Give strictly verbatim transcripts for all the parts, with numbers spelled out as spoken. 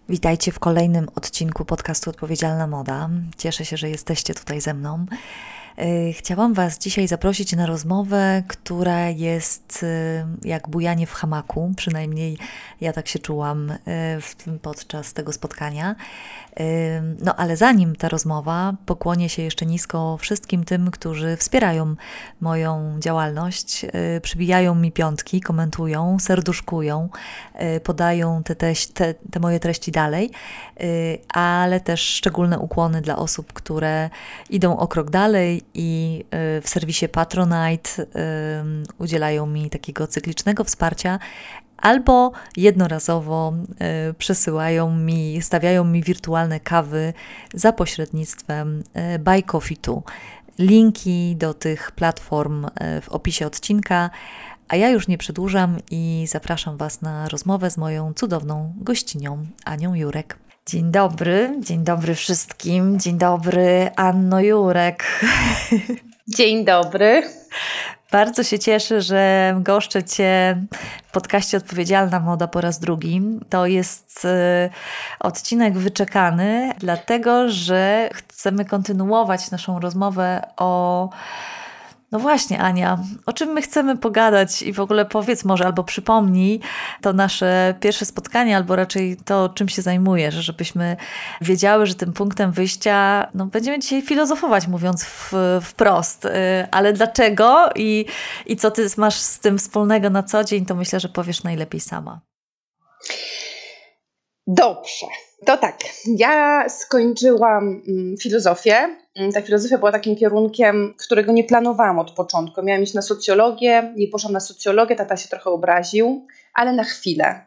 Witajcie w kolejnym odcinku podcastu Odpowiedzialna Moda. Cieszę się, że jesteście tutaj ze mną. Chciałam Was dzisiaj zaprosić na rozmowę, która jest jak bujanie w hamaku, przynajmniej ja tak się czułam podczas tego spotkania. No ale zanim ta rozmowa, pokłonię się jeszcze nisko wszystkim tym, którzy wspierają moją działalność, przybijają mi piątki, komentują, serduszkują, podają te, teś, te, te moje treści dalej, ale też szczególne ukłony dla osób, które idą o krok dalej i w serwisie Patronite udzielają mi takiego cyklicznego wsparcia, albo jednorazowo y, przesyłają mi, stawiają mi wirtualne kawy za pośrednictwem y, Buy Coffee Tu. Linki do tych platform y, w opisie odcinka, a ja już nie przedłużam i zapraszam Was na rozmowę z moją cudowną gościnią, Anią Jurek. Dzień dobry, dzień dobry wszystkim, dzień dobry Anno Jurek. Dzień dobry. Bardzo się cieszę, że goszczę Cię w podcaście Odpowiedzialna Moda po raz drugi. To jest y, odcinek wyczekany, dlatego że chcemy kontynuować naszą rozmowę o... No właśnie, Ania, o czym my chcemy pogadać i w ogóle powiedz może albo przypomnij to nasze pierwsze spotkanie, albo raczej to, czym się zajmujesz, żebyśmy wiedziały, że tym punktem wyjścia, no będziemy dzisiaj filozofować, mówiąc w, wprost, ale dlaczego i, i co ty masz z tym wspólnego na co dzień, to myślę, że powiesz najlepiej sama. Dobrze, to tak, ja skończyłam filozofię. Ta filozofia była takim kierunkiem, którego nie planowałam od początku. Miałam iść na socjologię, nie poszłam na socjologię, tata się trochę obraził, ale na chwilę.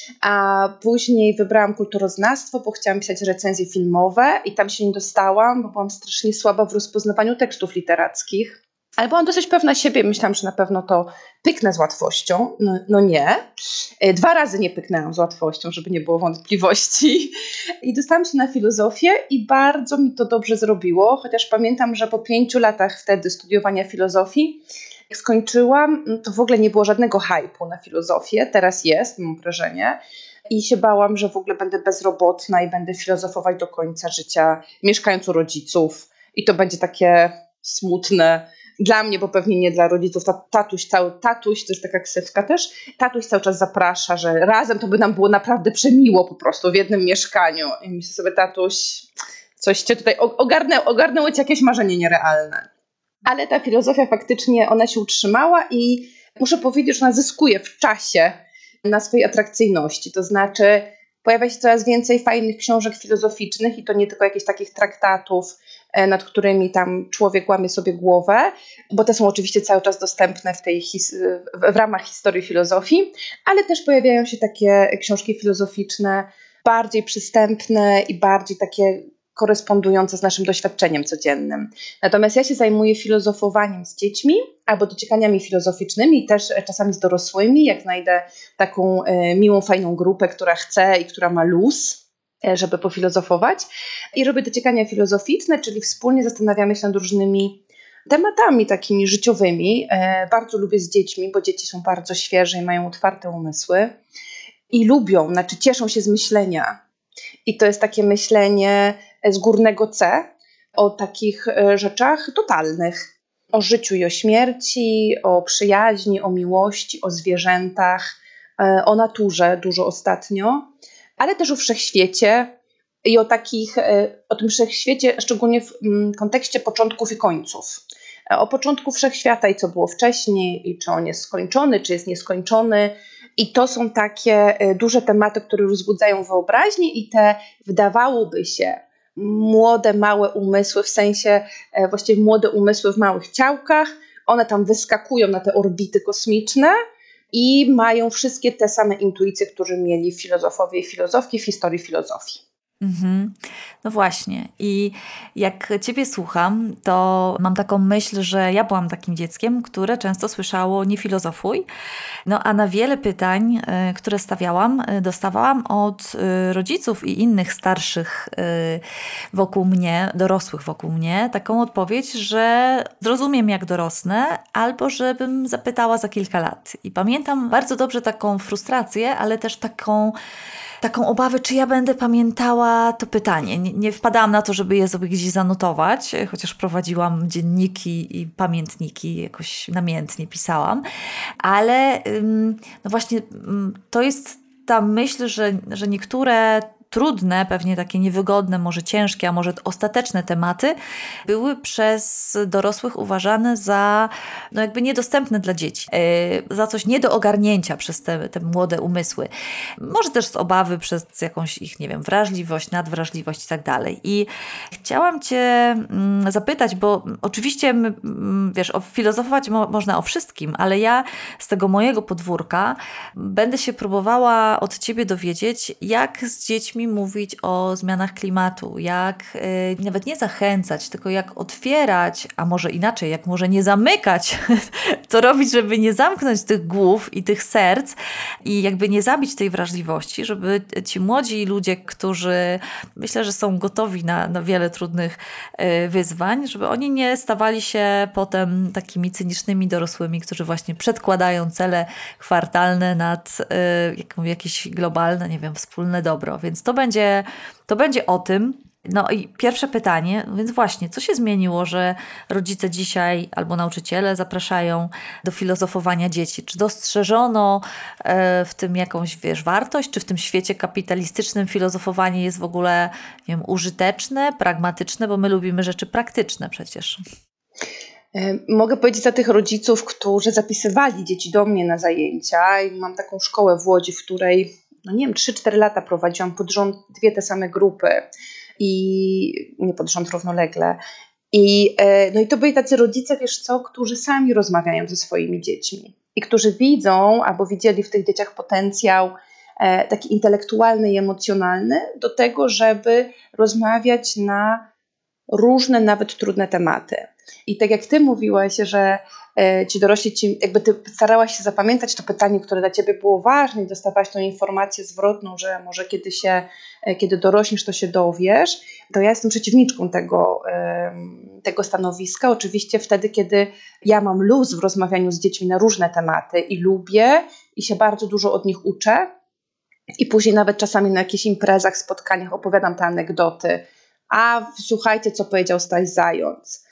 A później wybrałam kulturoznawstwo, bo chciałam pisać recenzje filmowe i tam się nie dostałam, bo byłam strasznie słaba w rozpoznawaniu tekstów literackich. Ale byłam dosyć pewna siebie, myślałam, że na pewno to pyknę z łatwością. No, no nie. Dwa razy nie pyknęłam z łatwością, żeby nie było wątpliwości. I dostałam się na filozofię i bardzo mi to dobrze zrobiło, chociaż pamiętam, że po pięciu latach wtedy studiowania filozofii, jak skończyłam, to w ogóle nie było żadnego hype'u na filozofię. Teraz jest, mam wrażenie. I się bałam, że w ogóle będę bezrobotna i będę filozofować do końca życia, mieszkając u rodziców. I to będzie takie smutne dla mnie, bo pewnie nie dla rodziców. Tatuś, cały tatuś, to jest taka ksywka też, tatuś cały czas zaprasza, że razem to by nam było naprawdę przemiło po prostu w jednym mieszkaniu. I myślę sobie, tatuś, coś cię tutaj ogarnęło, ogarnęło cię jakieś marzenie nierealne. Ale ta filozofia faktycznie, ona się utrzymała i muszę powiedzieć, że ona zyskuje w czasie na swojej atrakcyjności. To znaczy pojawia się coraz więcej fajnych książek filozoficznych i to nie tylko jakichś takich traktatów, nad którymi tam człowiek łamie sobie głowę, bo te są oczywiście cały czas dostępne w, tej his- w ramach historii filozofii, ale też pojawiają się takie książki filozoficzne bardziej przystępne i bardziej takie korespondujące z naszym doświadczeniem codziennym. Natomiast ja się zajmuję filozofowaniem z dziećmi albo dociekaniami filozoficznymi, też czasami z dorosłymi, jak znajdę taką y, miłą, fajną grupę, która chce i która ma luz, żeby pofilozofować. I robię dociekania filozoficzne, czyli wspólnie zastanawiamy się nad różnymi tematami takimi życiowymi. E, bardzo lubię z dziećmi, bo dzieci są bardzo świeże i mają otwarte umysły. I lubią, znaczy cieszą się z myślenia. I to jest takie myślenie z górnego C o takich rzeczach totalnych. O życiu i o śmierci, o przyjaźni, o miłości, o zwierzętach, o naturze dużo ostatnio, ale też o wszechświecie i o takich, o tym wszechświecie, szczególnie w kontekście początków i końców. O początku wszechświata i co było wcześniej, i czy on jest skończony, czy jest nieskończony. I to są takie duże tematy, które rozbudzają wyobraźnię i te, wydawałoby się, młode, małe umysły, w sensie właściwie młode umysły w małych ciałkach, one tam wyskakują na te orbity kosmiczne i mają wszystkie te same intuicje, które mieli filozofowie i filozofki w historii filozofii. Mhm. No właśnie. I jak Ciebie słucham, to mam taką myśl, że ja byłam takim dzieckiem, które często słyszało nie filozofuj. No a na wiele pytań, y, które stawiałam, y, dostawałam od y, rodziców i innych starszych y, wokół mnie, dorosłych wokół mnie, taką odpowiedź, że zrozumiem jak dorosnę, albo żebym zapytała za kilka lat. I pamiętam bardzo dobrze taką frustrację, ale też taką taką obawę, czy ja będę pamiętała to pytanie. Nie, nie wpadałam na to, żeby je sobie gdzieś zanotować, chociaż prowadziłam dzienniki i pamiętniki, jakoś namiętnie pisałam, ale no właśnie to jest ta myśl, że, że niektóre trudne, pewnie takie niewygodne, może ciężkie, a może ostateczne tematy były przez dorosłych uważane za no jakby niedostępne dla dzieci, yy, za coś nie do ogarnięcia przez te, te młode umysły. Może też z obawy przez jakąś ich, nie wiem, wrażliwość, nadwrażliwość i tak dalej. I chciałam Cię mm, zapytać, bo oczywiście, mm, wiesz, filozofować mo- można o wszystkim, ale ja z tego mojego podwórka będę się próbowała od Ciebie dowiedzieć, jak z dziećmi mówić o zmianach klimatu, jak y, nawet nie zachęcać, tylko jak otwierać, a może inaczej, jak może nie zamykać, co robić, żeby nie zamknąć tych głów i tych serc i jakby nie zabić tej wrażliwości, żeby ci młodzi ludzie, którzy myślę, że są gotowi na, na wiele trudnych y, wyzwań, żeby oni nie stawali się potem takimi cynicznymi dorosłymi, którzy właśnie przedkładają cele kwartalne nad y, jakieś globalne, nie wiem, wspólne dobro. Więc to będzie, to będzie o tym. No i pierwsze pytanie, więc właśnie, co się zmieniło, że rodzice dzisiaj albo nauczyciele zapraszają do filozofowania dzieci? Czy dostrzeżono w tym jakąś, wiesz, wartość? Czy w tym świecie kapitalistycznym filozofowanie jest w ogóle, nie wiem, użyteczne, pragmatyczne? Bo my lubimy rzeczy praktyczne przecież. Mogę powiedzieć za tych rodziców, którzy zapisywali dzieci do mnie na zajęcia i mam taką szkołę w Łodzi, w której no nie wiem, trzy cztery lata prowadziłam pod rząd dwie te same grupy i nie pod rząd równolegle. I, no i to byli tacy rodzice, wiesz co, którzy sami rozmawiają ze swoimi dziećmi i którzy widzą albo widzieli w tych dzieciach potencjał e, taki intelektualny i emocjonalny do tego, żeby rozmawiać na różne, nawet trudne tematy. I tak jak ty mówiłaś, że e, ci dorośli, ci, jakby ty starałaś się zapamiętać to pytanie, które dla ciebie było ważne i dostawałaś tą informację zwrotną, że może kiedy się, e, kiedy dorośniesz, to się dowiesz, to ja jestem przeciwniczką tego, e, tego stanowiska. Oczywiście wtedy, kiedy ja mam luz w rozmawianiu z dziećmi na różne tematy i lubię i się bardzo dużo od nich uczę i później nawet czasami na jakichś imprezach, spotkaniach opowiadam te anegdoty. A słuchajcie, co powiedział Staś Zając.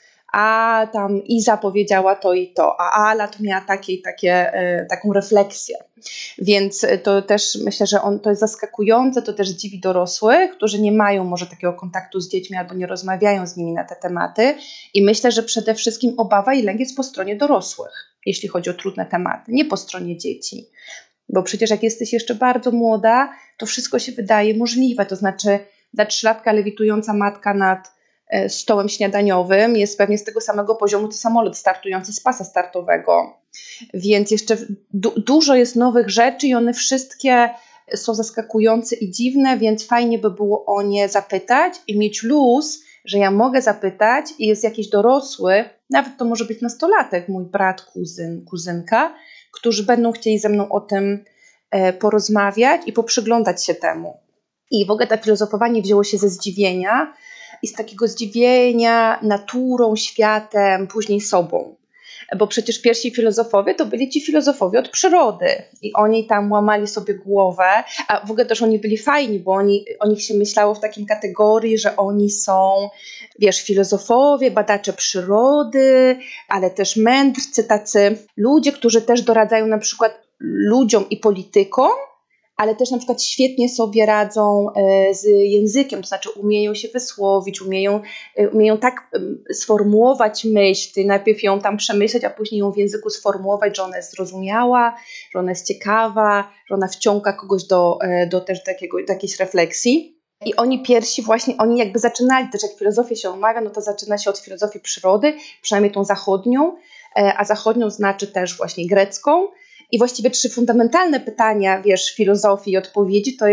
A tam Iza powiedziała to i to, a Ala to miała takie i takie, y, taką refleksję. Więc to też myślę, że on, to jest zaskakujące, to też dziwi dorosłych, którzy nie mają może takiego kontaktu z dziećmi albo nie rozmawiają z nimi na te tematy. I myślę, że przede wszystkim obawa i lęk jest po stronie dorosłych, jeśli chodzi o trudne tematy, nie po stronie dzieci. Bo przecież jak jesteś jeszcze bardzo młoda, to wszystko się wydaje możliwe, to znaczy dla trzylatka lewitująca matka nad stołem śniadaniowym jest pewnie z tego samego poziomu co samolot startujący z pasa startowego. Więc jeszcze du- dużo jest nowych rzeczy i one wszystkie są zaskakujące i dziwne, więc fajnie by było o nie zapytać i mieć luz, że ja mogę zapytać i jest jakiś dorosły, nawet to może być nastolatek, mój brat, kuzyn, kuzynka, którzy będą chcieli ze mną o tym e, porozmawiać i poprzyglądać się temu. I w ogóle to filozofowanie wzięło się ze zdziwienia i z takiego zdziwienia naturą, światem, później sobą. Bo przecież pierwsi filozofowie to byli ci filozofowie od przyrody i oni tam łamali sobie głowę, a w ogóle też oni byli fajni, bo oni, o nich się myślało w takim kategorii, że oni są, wiesz, filozofowie, badacze przyrody, ale też mędrcy, tacy ludzie, którzy też doradzają na przykład ludziom i politykom, ale też na przykład świetnie sobie radzą z językiem, to znaczy umieją się wysłowić, umieją, umieją tak sformułować myśl, najpierw ją tam przemyśleć, a później ją w języku sformułować, że ona jest zrozumiała, że ona jest ciekawa, że ona wciąga kogoś do, do też takiego, do jakiejś refleksji. I oni pierwsi właśnie, oni jakby zaczynali, też jak filozofię się omawia, no to zaczyna się od filozofii przyrody, przynajmniej tą zachodnią, a zachodnią znaczy też właśnie grecką. I właściwie trzy fundamentalne pytania, wiesz, filozofii i odpowiedzi to jest,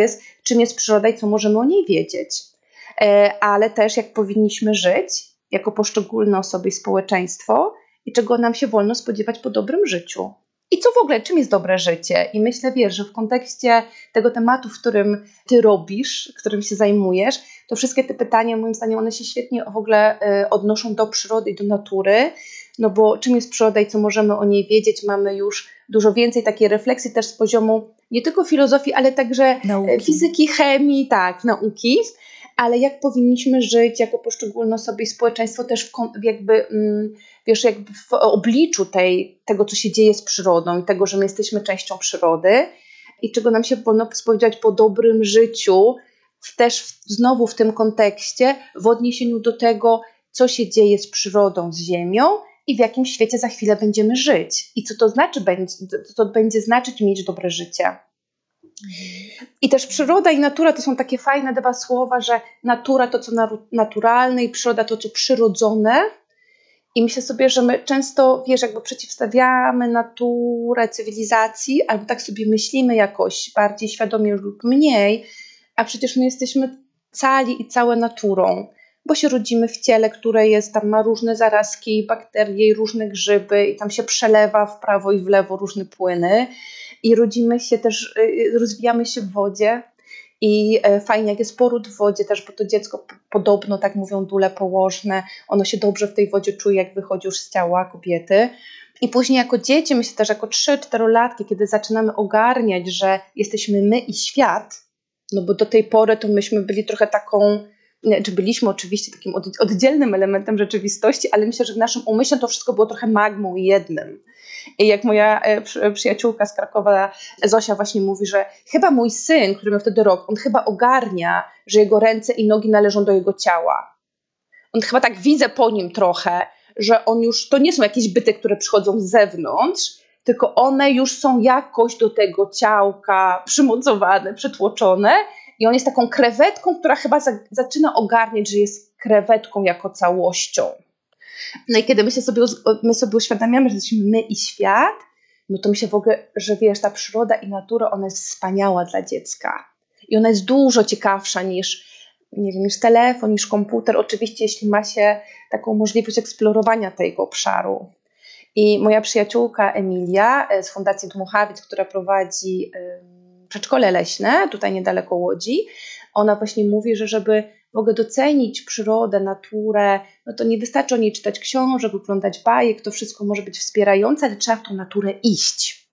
czym jest przyroda i co możemy o niej wiedzieć. Ale też jak powinniśmy żyć jako poszczególne osoby i społeczeństwo i czego nam się wolno spodziewać po dobrym życiu. I co w ogóle, czym jest dobre życie? I myślę, wiesz, że w kontekście tego tematu, w którym ty robisz, którym się zajmujesz, to wszystkie te pytania, moim zdaniem, one się świetnie w ogóle odnoszą do przyrody i do natury, no bo czym jest przyroda i co możemy o niej wiedzieć, mamy już dużo więcej takiej refleksji też z poziomu nie tylko filozofii, ale także nauki. Fizyki, chemii, tak, nauki, ale jak powinniśmy żyć jako poszczególne osoby i społeczeństwo też w, jakby, wiesz, jakby w obliczu tej, tego, co się dzieje z przyrodą i tego, że my jesteśmy częścią przyrody i czego nam się wolno spodziewać po dobrym życiu, też w, znowu w tym kontekście, w odniesieniu do tego, co się dzieje z przyrodą, z ziemią i w jakim świecie za chwilę będziemy żyć i co to znaczy, co to będzie znaczyć mieć dobre życie. I też przyroda i natura to są takie fajne dwa słowa, że natura to co naturalne i przyroda to co przyrodzone. I myślę sobie, że my często, wiesz, jakby przeciwstawiamy naturę cywilizacji, albo tak sobie myślimy jakoś bardziej świadomie lub mniej, a przecież my jesteśmy cali i całe naturą, bo się rodzimy w ciele, które jest, tam ma różne zarazki, bakterie i różne grzyby i tam się przelewa w prawo i w lewo różne płyny. I rodzimy się też, rozwijamy się w wodzie i fajnie jak jest poród w wodzie też, bo to dziecko podobno, tak mówią dule położne, ono się dobrze w tej wodzie czuje, jak wychodzi już z ciała kobiety. I później jako dzieci, myślę też jako trzy-czterolatki, kiedy zaczynamy ogarniać, że jesteśmy my i świat, no bo do tej pory to myśmy byli trochę taką, czy byliśmy oczywiście takim oddzielnym elementem rzeczywistości, ale myślę, że w naszym umyśle to wszystko było trochę magmą i jednym. I jak moja przyjaciółka z Krakowa, Zosia, właśnie mówi, że chyba mój syn, który miał wtedy rok, on chyba ogarnia, że jego ręce i nogi należą do jego ciała. On chyba tak widzę po nim trochę, że on już, to nie są jakieś byty, które przychodzą z zewnątrz, tylko one już są jakoś do tego ciałka przymocowane, przytłoczone i on jest taką krewetką, która chyba za, zaczyna ogarniać, że jest krewetką jako całością. No i kiedy my, się sobie, my sobie uświadamiamy, że jesteśmy my i świat, no to myślę w ogóle, że wiesz, ta przyroda i natura, ona jest wspaniała dla dziecka. I ona jest dużo ciekawsza niż, nie wiem, niż telefon, niż komputer. Oczywiście, jeśli ma się taką możliwość eksplorowania tego obszaru. I moja przyjaciółka Emilia z Fundacji Dmuchawiec, która prowadzi przedszkole leśne, tutaj niedaleko Łodzi, ona właśnie mówi, że żeby w ogóle docenić przyrodę, naturę, no to nie wystarczy o niej czytać książek, oglądać bajek, to wszystko może być wspierające, ale trzeba w tą naturę iść.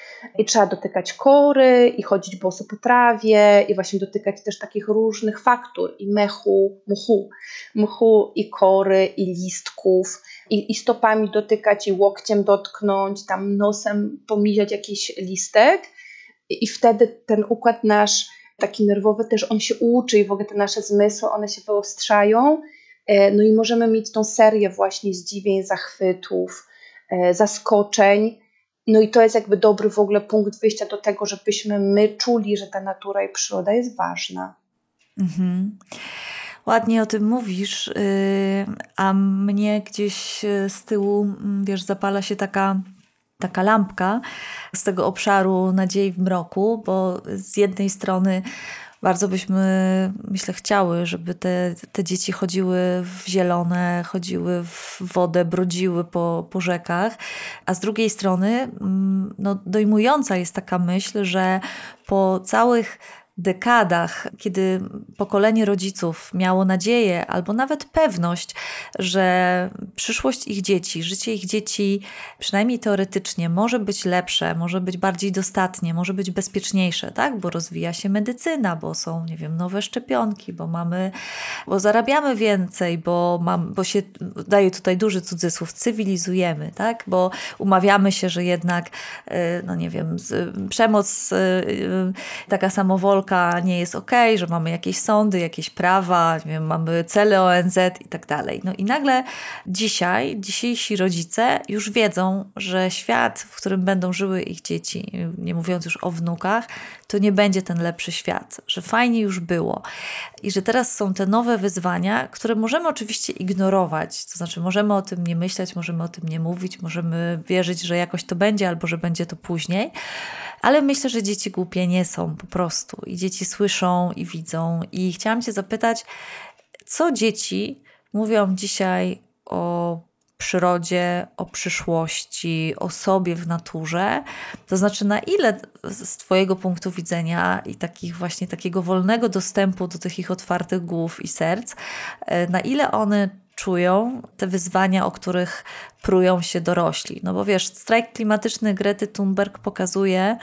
I trzeba dotykać kory i chodzić boso po trawie i właśnie dotykać też takich różnych faktur i mechu, mchu, mchu i kory i listków i, i stopami dotykać i łokciem dotknąć, tam nosem pomijać jakiś listek i, i wtedy ten układ nasz taki nerwowy też on się uczy i w ogóle te nasze zmysły, one się wyostrzają, no i możemy mieć tą serię właśnie zdziwień, zachwytów, zaskoczeń, no i to jest jakby dobry w ogóle punkt wyjścia do tego, żebyśmy my czuli, że ta natura i przyroda jest ważna. Mhm. Ładnie o tym mówisz, a mnie gdzieś z tyłu, wiesz, zapala się taka taka lampka z tego obszaru nadziei w mroku, bo z jednej strony bardzo byśmy, myślę, chciały, żeby te, te dzieci chodziły w zielone, chodziły w wodę, brodziły po, po rzekach, a z drugiej strony no, dojmująca jest taka myśl, że po całych dekadach, kiedy pokolenie rodziców miało nadzieję albo nawet pewność, że przyszłość ich dzieci, życie ich dzieci przynajmniej teoretycznie może być lepsze, może być bardziej dostatnie, może być bezpieczniejsze, tak? Bo rozwija się medycyna, bo są, nie wiem, nowe szczepionki, bo mamy, bo zarabiamy więcej, bo, mam, bo się, daje tutaj duży cudzysłów, cywilizujemy, tak? Bo umawiamy się, że jednak, no nie wiem, przemoc, taka samowolka nie jest okej, że mamy jakieś sądy, jakieś prawa, nie wiem, mamy cele O N Z i tak dalej. No i nagle dzisiaj, dzisiejsi rodzice już wiedzą, że świat, w którym będą żyły ich dzieci, nie mówiąc już o wnukach, to nie będzie ten lepszy świat, że fajnie już było i że teraz są te nowe wyzwania, które możemy oczywiście ignorować, to znaczy możemy o tym nie myśleć, możemy o tym nie mówić, możemy wierzyć, że jakoś to będzie albo że będzie to później, ale myślę, że dzieci głupie nie są po prostu i dzieci słyszą i widzą i chciałam Cię zapytać, co dzieci mówią dzisiaj o przyrodzie, o przyszłości, o sobie w naturze, to znaczy na ile z Twojego punktu widzenia i takich właśnie takiego wolnego dostępu do tych ich otwartych głów i serc, na ile one czują te wyzwania, o których prują się dorośli. No bo wiesz, strajk klimatyczny Grety Thunberg pokazuje,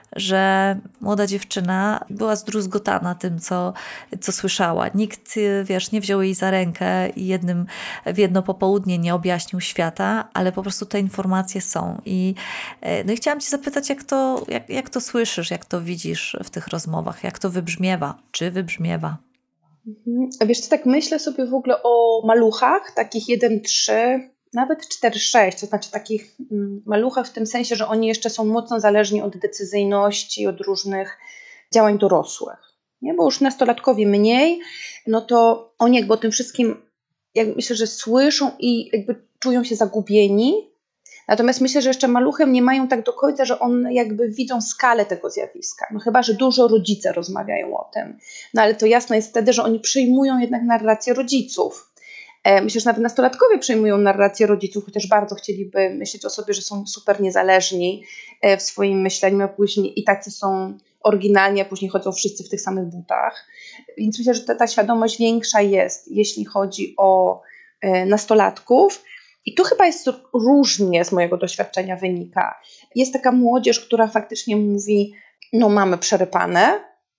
że młoda dziewczyna była zdruzgotana tym, co, co słyszała. Nikt, wiesz, nie wziął jej za rękę i jednym, w jedno popołudnie nie objaśnił świata, ale po prostu te informacje są. I, no i chciałam Cię zapytać, jak to, jak, jak to słyszysz, jak to widzisz w tych rozmowach, jak to wybrzmiewa, czy wybrzmiewa? Mhm. Wiesz co, tak myślę sobie w ogóle o maluchach, takich jeden trzy, nawet cztery sześć, to znaczy takich maluchach w tym sensie, że oni jeszcze są mocno zależni od decyzyjności, od różnych działań dorosłych. Nie? Bo już nastolatkowie mniej, no to oni jakby o tym wszystkim, jak myślę, że słyszą i jakby czują się zagubieni. Natomiast myślę, że jeszcze maluchem nie mają tak do końca, że one jakby widzą skalę tego zjawiska. No chyba, że dużo rodzice rozmawiają o tym. No ale to jasne jest wtedy, że oni przyjmują jednak narrację rodziców. Myślę, że nawet nastolatkowie przyjmują narrację rodziców, chociaż bardzo chcieliby myśleć o sobie, że są super niezależni w swoim myśleniu, a później i tacy są oryginalni, a później chodzą wszyscy w tych samych butach. Więc myślę, że ta, ta świadomość większa jest, jeśli chodzi o nastolatków. I tu chyba jest różnie z mojego doświadczenia wynika. Jest taka młodzież, która faktycznie mówi, no mamy przerypane,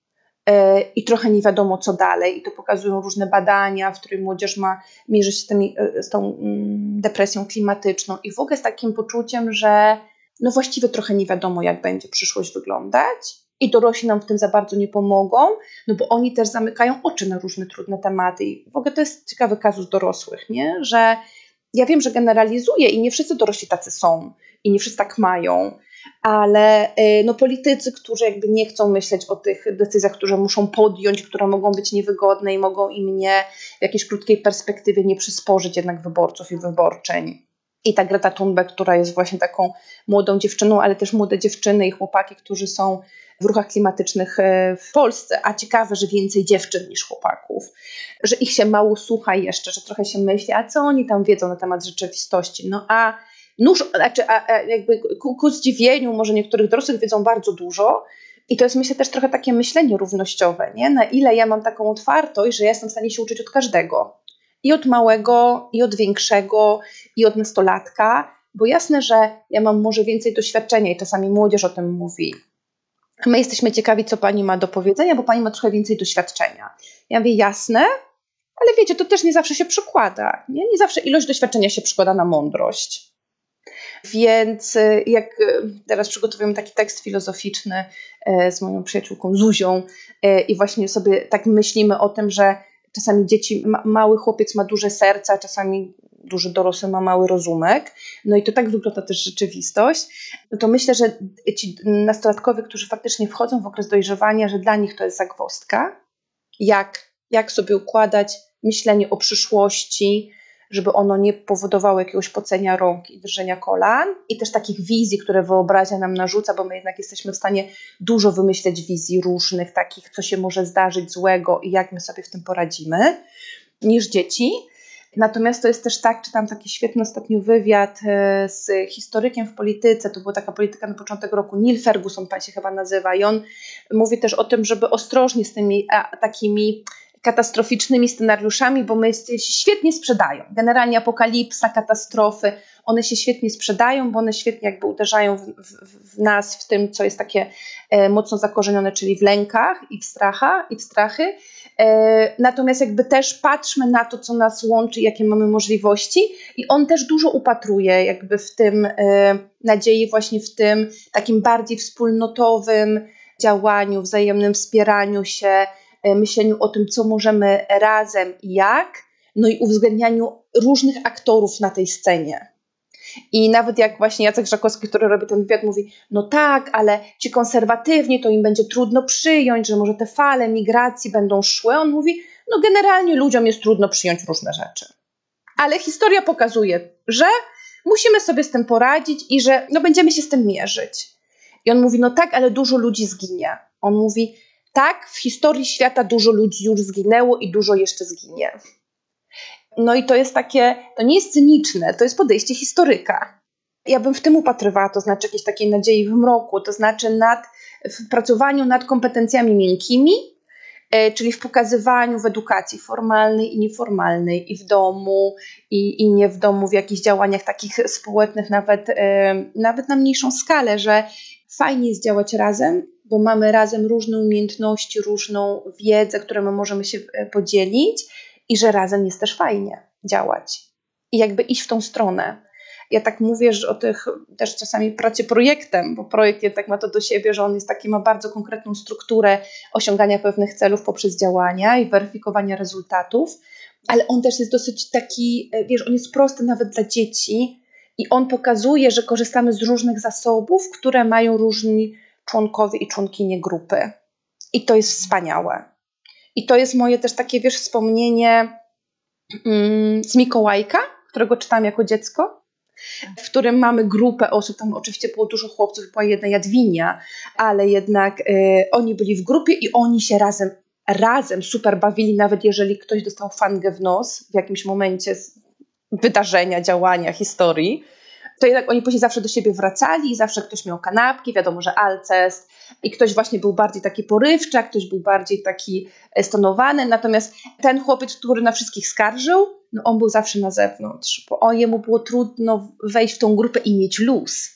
i trochę nie wiadomo co dalej i to pokazują różne badania, w których młodzież ma mierzy się z, tymi, z tą depresją klimatyczną i w ogóle z takim poczuciem, że no właściwie trochę nie wiadomo jak będzie przyszłość wyglądać i dorośli nam w tym za bardzo nie pomogą, no bo oni też zamykają oczy na różne trudne tematy i w ogóle to jest ciekawy kazus dorosłych, nie? Że ja wiem, że generalizuję i nie wszyscy dorośli tacy są i nie wszyscy tak mają, ale no, politycy, którzy jakby nie chcą myśleć o tych decyzjach, które muszą podjąć, które mogą być niewygodne i mogą im nie w jakiejś krótkiej perspektywie nie przysporzyć jednak wyborców i wyborczeń. I ta Greta Thunberg, która jest właśnie taką młodą dziewczyną, ale też młode dziewczyny i chłopaki, którzy są w ruchach klimatycznych w Polsce, a ciekawe, że więcej dziewczyn niż chłopaków, że ich się mało słucha jeszcze, że trochę się myśli, a co oni tam wiedzą na temat rzeczywistości, no a Nóż, znaczy, a, a jakby ku, ku zdziwieniu może niektórych dorosłych wiedzą bardzo dużo i to jest myślę też trochę takie myślenie równościowe, nie? Na ile ja mam taką otwartość, że ja jestem w stanie się uczyć od każdego i od małego, i od większego, i od nastolatka, bo jasne, że ja mam może więcej doświadczenia i czasami młodzież o tym mówi. My jesteśmy ciekawi, co pani ma do powiedzenia, bo pani ma trochę więcej doświadczenia. Ja mówię, jasne, ale wiecie, to też nie zawsze się przekłada, nie? Nie zawsze ilość doświadczenia się przekłada na mądrość. Więc jak teraz przygotowujemy taki tekst filozoficzny z moją przyjaciółką Zuzią i właśnie sobie tak myślimy o tym, że czasami dzieci, ma, mały chłopiec ma duże serce, a czasami duży dorosły ma mały rozumek. No i to tak wygląda też rzeczywistość. No to myślę, że ci nastolatkowie, którzy faktycznie wchodzą w okres dojrzewania, że dla nich to jest zagwozdka, jak, jak sobie układać myślenie o przyszłości, żeby ono nie powodowało jakiegoś pocenia rąk i drżenia kolan i też takich wizji, które wyobraźnia nam narzuca, bo my jednak jesteśmy w stanie dużo wymyśleć wizji różnych, takich, co się może zdarzyć złego i jak my sobie w tym poradzimy, niż dzieci. Natomiast to jest też tak, czytam taki świetny ostatnio wywiad z historykiem w polityce, to była taka polityka na początek roku, Neil Ferguson pan się chyba nazywa i on mówi też o tym, żeby ostrożnie z tymi a, takimi katastroficznymi scenariuszami, bo my się świetnie sprzedają. Generalnie apokalipsa, katastrofy, one się świetnie sprzedają, bo one świetnie jakby uderzają w, w, w nas, w tym, co jest takie e, mocno zakorzenione, czyli w lękach i w strachach, i w strachy. E, natomiast jakby też patrzmy na to, co nas łączy, jakie mamy możliwości i on też dużo upatruje jakby w tym e, nadziei właśnie w tym takim bardziej wspólnotowym działaniu, wzajemnym wspieraniu się, myśleniu o tym, co możemy razem i jak, no i uwzględnianiu różnych aktorów na tej scenie. I nawet jak właśnie Jacek Żakowski, który robi ten wywiad, mówi, no tak, ale ci konserwatywni, to im będzie trudno przyjąć, że może te fale migracji będą szły. On mówi, no generalnie ludziom jest trudno przyjąć różne rzeczy. Ale historia pokazuje, że musimy sobie z tym poradzić i że no, będziemy się z tym mierzyć. I on mówi, no tak, ale dużo ludzi zginie. On mówi, tak, w historii świata dużo ludzi już zginęło i dużo jeszcze zginie. No i to jest takie, to nie jest cyniczne, to jest podejście historyka. Ja bym w tym upatrywała, to znaczy jakiejś takiej nadziei w mroku, to znaczy nad, w pracowaniu nad kompetencjami miękkimi, e, czyli w pokazywaniu w edukacji formalnej i nieformalnej, i w domu, i, i nie w domu, w jakichś działaniach takich społecznych, nawet, e, nawet na mniejszą skalę, że fajnie jest działać razem, bo mamy razem różne umiejętności, różną wiedzę, którą my możemy się podzielić i że razem jest też fajnie działać i jakby iść w tą stronę. Ja tak mówię, że o tych też czasami pracy projektem, bo projekt jednak ma to do siebie, że on jest taki, ma bardzo konkretną strukturę osiągania pewnych celów poprzez działania i weryfikowania rezultatów, ale on też jest dosyć taki, wiesz, on jest prosty nawet dla dzieci i on pokazuje, że korzystamy z różnych zasobów, które mają różni członkowie i członkinie grupy. I to jest wspaniałe. I to jest moje też takie, wiesz, wspomnienie mm, z Mikołajka, którego czytałam jako dziecko, w którym mamy grupę osób, tam oczywiście było dużo chłopców, była jedna Jadwinia, ale jednak y, oni byli w grupie i oni się razem, razem super bawili, nawet jeżeli ktoś dostał fangę w nos w jakimś momencie wydarzenia, działania, historii, to jednak oni później zawsze do siebie wracali i zawsze ktoś miał kanapki, wiadomo, że Alcest i ktoś właśnie był bardziej taki porywczy, a ktoś był bardziej taki stonowany, natomiast ten chłopiec, który na wszystkich skarżył, no on był zawsze na zewnątrz, bo on, jemu było trudno wejść w tą grupę i mieć luz,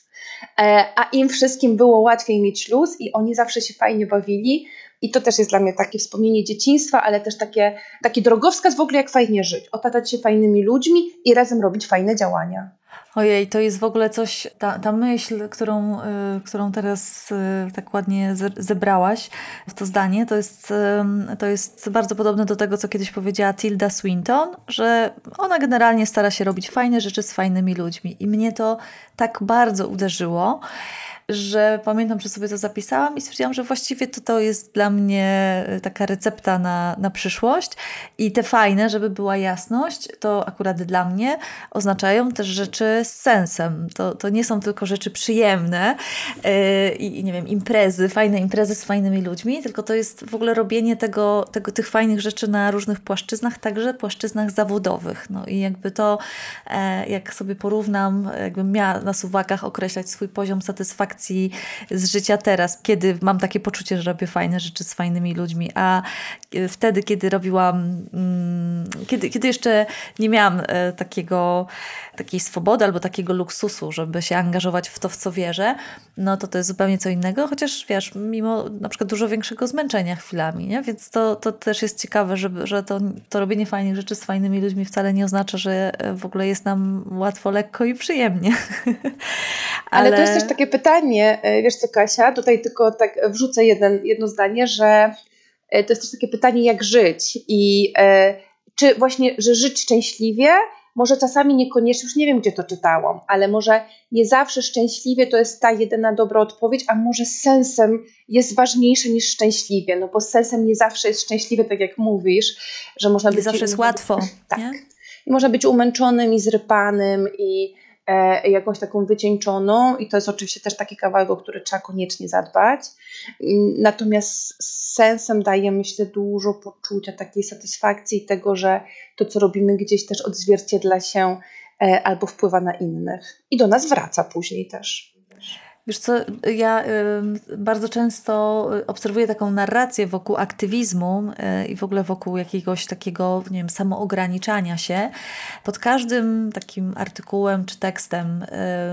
a im wszystkim było łatwiej mieć luz i oni zawsze się fajnie bawili. I to też jest dla mnie takie wspomnienie dzieciństwa, ale też takie, taki drogowskaz w ogóle, jak fajnie żyć. Otaczać się fajnymi ludźmi i razem robić fajne działania. Ojej, to jest w ogóle coś, ta, ta myśl, którą, y, którą teraz y, tak ładnie zebrałaś w to zdanie, to jest, y, to jest bardzo podobne do tego, co kiedyś powiedziała Tilda Swinton, że ona generalnie stara się robić fajne rzeczy z fajnymi ludźmi. I mnie to tak bardzo uderzyło, że pamiętam, że sobie to zapisałam i stwierdziłam, że właściwie to, to jest dla mnie taka recepta na, na przyszłość i te fajne, żeby była jasność, to akurat dla mnie oznaczają też rzeczy z sensem. To, to nie są tylko rzeczy przyjemne yy, i nie wiem, imprezy, fajne imprezy z fajnymi ludźmi, tylko to jest w ogóle robienie tego, tego, tych fajnych rzeczy na różnych płaszczyznach, także płaszczyznach zawodowych. No i jakby to, e, jak sobie porównam, jakbym miała na suwakach określać swój poziom satysfakcji z życia teraz, kiedy mam takie poczucie, że robię fajne rzeczy z fajnymi ludźmi, a wtedy, kiedy robiłam, kiedy, kiedy jeszcze nie miałam takiego, takiej swobody albo takiego luksusu, żeby się angażować w to, w co wierzę, no to to jest zupełnie co innego, chociaż wiesz, mimo na przykład dużo większego zmęczenia chwilami, nie? Więc to, to też jest ciekawe, żeby, że to, to robienie fajnych rzeczy z fajnymi ludźmi wcale nie oznacza, że w ogóle jest nam łatwo, lekko i przyjemnie. Ale, Ale to jest też takie pytanie, wiesz co, Kasia, tutaj tylko tak wrzucę jeden, jedno zdanie, że to jest też takie pytanie, jak żyć i e, czy właśnie, że żyć szczęśliwie, może czasami niekoniecznie, już nie wiem, gdzie to czytałam, ale może nie zawsze szczęśliwie to jest ta jedyna dobra odpowiedź, a może z sensem jest ważniejsze niż szczęśliwie, no bo z sensem nie zawsze jest szczęśliwie, tak jak mówisz, że można nie być... zawsze jest łatwo. Tak. Nie? I można być umęczonym i zrypanym i e, jakąś taką wycieńczoną i to jest oczywiście też taki kawałek, o który trzeba koniecznie zadbać. Natomiast z sensem daje, myślę, dużo poczucia takiej satysfakcji i tego, że to, co robimy gdzieś też odzwierciedla się e, albo wpływa na innych i do nas wraca później też. Wiesz co, ja y, bardzo często obserwuję taką narrację wokół aktywizmu y, i w ogóle wokół jakiegoś takiego, nie wiem, samoograniczania się. Pod każdym takim artykułem czy tekstem y,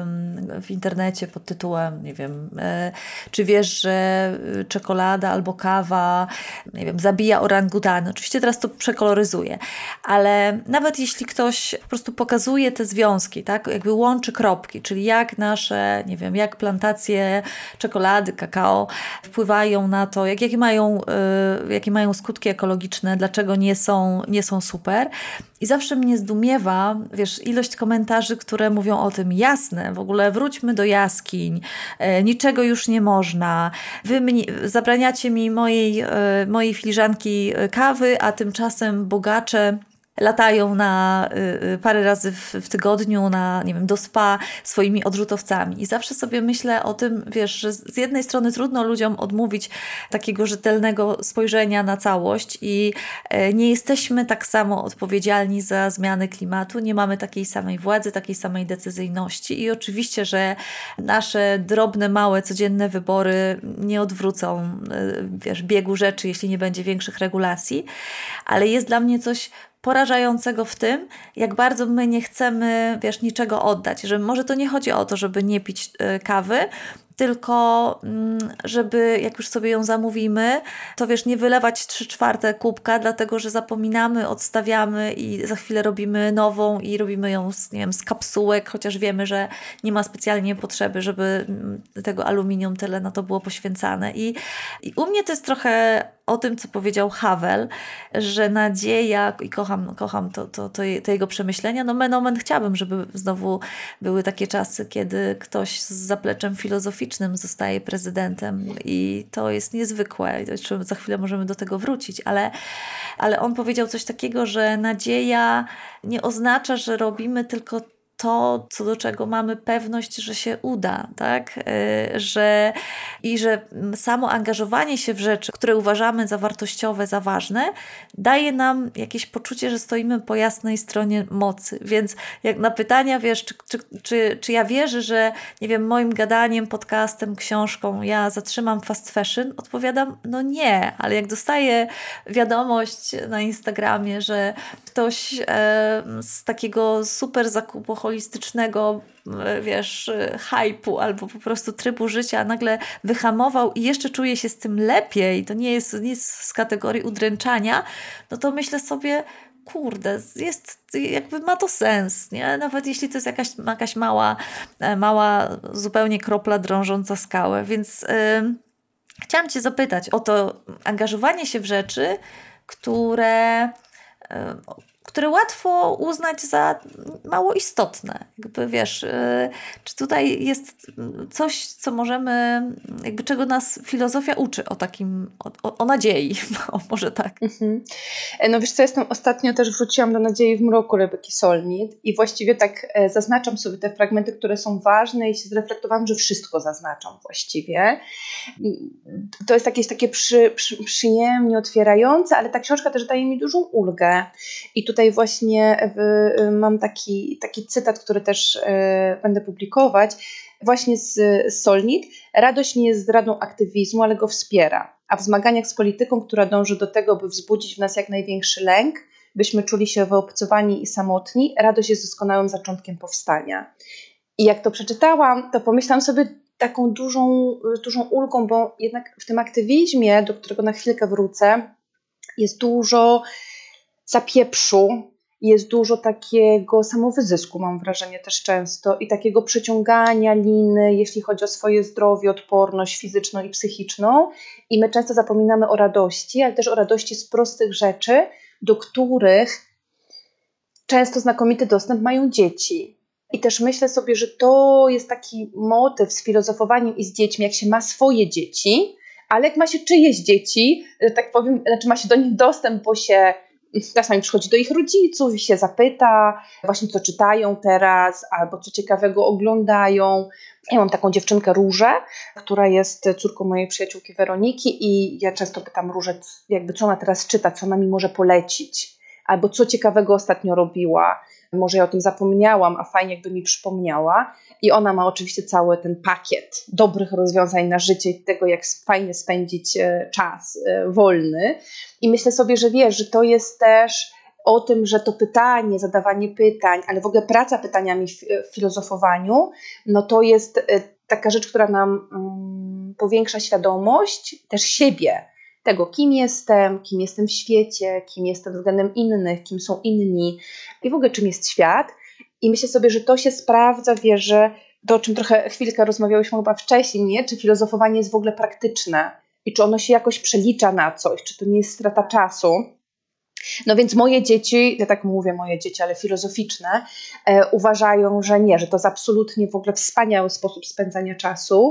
w internecie pod tytułem, nie wiem, y, czy wiesz, że czekolada albo kawa, nie wiem, zabija orangutany. Oczywiście teraz to przekoloryzuję, ale nawet jeśli ktoś po prostu pokazuje te związki, tak, jakby łączy kropki, czyli jak nasze, nie wiem, jak plan fermentacje czekolady, kakao wpływają na to, jak, jakie, mają, y, jakie mają skutki ekologiczne, dlaczego nie są, nie są super. I zawsze mnie zdumiewa, wiesz, ilość komentarzy, które mówią o tym, jasne, w ogóle wróćmy do jaskiń, e, niczego już nie można, wy mnie, zabraniacie mi mojej, e, mojej filiżanki kawy, a tymczasem bogacze latają na y, parę razy w, w tygodniu na, nie wiem, do spa swoimi odrzutowcami. I zawsze sobie myślę o tym, wiesz, że z jednej strony trudno ludziom odmówić takiego rzetelnego spojrzenia na całość i y, nie jesteśmy tak samo odpowiedzialni za zmiany klimatu, nie mamy takiej samej władzy, takiej samej decyzyjności i oczywiście, że nasze drobne, małe, codzienne wybory nie odwrócą, y, wiesz, biegu rzeczy, jeśli nie będzie większych regulacji, ale jest dla mnie coś porażającego w tym, jak bardzo my nie chcemy, wiesz, niczego oddać. Że może to nie chodzi o to, żeby nie pić y, kawy, tylko żeby jak już sobie ją zamówimy, to wiesz, nie wylewać trzy czwarte kubka, dlatego że zapominamy, odstawiamy i za chwilę robimy nową i robimy ją z, nie wiem, z kapsułek, chociaż wiemy, że nie ma specjalnie potrzeby, żeby tego aluminium tyle na to było poświęcane. I, i u mnie to jest trochę o tym, co powiedział Havel, że nadzieja, i kocham, kocham to, to, to, te jego przemyślenia, no men omen chciałabym, żeby znowu były takie czasy, kiedy ktoś z zapleczem filozoficznym zostaje prezydentem i to jest niezwykłe. Jeszcze za chwilę możemy do tego wrócić, ale, ale on powiedział coś takiego, że nadzieja nie oznacza, że robimy tylko to, co do czego mamy pewność, że się uda, tak? Że, i że samo angażowanie się w rzeczy, które uważamy za wartościowe, za ważne, daje nam jakieś poczucie, że stoimy po jasnej stronie mocy. Więc jak na pytania, wiesz, czy, czy, czy, czy ja wierzę, że nie wiem, moim gadaniem, podcastem, książką ja zatrzymam fast fashion, odpowiadam, no nie, ale jak dostaję wiadomość na Instagramie, że ktoś e, z takiego super zakupu holistycznego, wiesz, hype'u albo po prostu trybu życia nagle wyhamował i jeszcze czuje się z tym lepiej, to nie jest nic z kategorii udręczania, no to myślę sobie, kurde, jest, jakby ma to sens, nie? Nawet jeśli to jest jakaś, jakaś mała, mała zupełnie kropla drążąca skałę, więc yy, chciałam Cię zapytać o to angażowanie się w rzeczy, które yy, które łatwo uznać za mało istotne. Jakby wiesz, czy tutaj jest coś, co możemy, jakby czego nas filozofia uczy o takim, o, o nadziei, o, może tak. Mhm. No wiesz co, jestem ostatnio też wróciłam do Nadziei w mroku Rebeki Solnit i właściwie tak zaznaczam sobie te fragmenty, które są ważne i się zreflektowałam, że wszystko zaznaczam właściwie. To jest jakieś takie przy, przy, przyjemnie otwierające, ale ta książka też daje mi dużą ulgę i tutaj Tutaj właśnie w, mam taki, taki cytat, który też y, będę publikować, właśnie z, z Solnit. Radość nie jest zdradą aktywizmu, ale go wspiera. A w zmaganiach z polityką, która dąży do tego, by wzbudzić w nas jak największy lęk, byśmy czuli się wyobcowani i samotni, radość jest doskonałym zaczątkiem powstania. I jak to przeczytałam, to pomyślałam sobie taką dużą, dużą ulgą, bo jednak w tym aktywizmie, do którego na chwilkę wrócę, jest dużo zapieprzu, jest dużo takiego samowyzysku, mam wrażenie też często i takiego przeciągania liny, jeśli chodzi o swoje zdrowie, odporność fizyczną i psychiczną i my często zapominamy o radości, ale też o radości z prostych rzeczy, do których często znakomity dostęp mają dzieci. I też myślę sobie, że to jest taki motyw z filozofowaniem i z dziećmi, jak się ma swoje dzieci, ale jak ma się czyjeś dzieci, tak powiem, znaczy ma się do nich dostęp, bo się czasami przychodzi do ich rodziców i się zapyta właśnie co czytają teraz albo co ciekawego oglądają. Ja mam taką dziewczynkę Różę, która jest córką mojej przyjaciółki Weroniki i ja często pytam Różę, jakby co ona teraz czyta, co ona mi może polecić albo co ciekawego ostatnio robiła. Może ja o tym zapomniałam, a fajnie jakby mi przypomniała. I ona ma oczywiście cały ten pakiet dobrych rozwiązań na życie i tego, jak fajnie spędzić czas wolny. I myślę sobie, że wiesz, że to jest też o tym, że to pytanie, zadawanie pytań, ale w ogóle praca pytaniami w filozofowaniu, no to jest taka rzecz, która nam um, powiększa świadomość też siebie. Tego, kim jestem, kim jestem w świecie, kim jestem względem innych, kim są inni i w ogóle czym jest świat. I myślę sobie, że to się sprawdza, wiesz, że to, o czym trochę chwilkę rozmawiałyśmy chyba wcześniej, nie? Czy filozofowanie jest w ogóle praktyczne i czy ono się jakoś przelicza na coś, czy to nie jest strata czasu. No więc moje dzieci, ja tak mówię moje dzieci, ale filozoficzne, e, uważają, że nie, że to jest absolutnie w ogóle wspaniały sposób spędzania czasu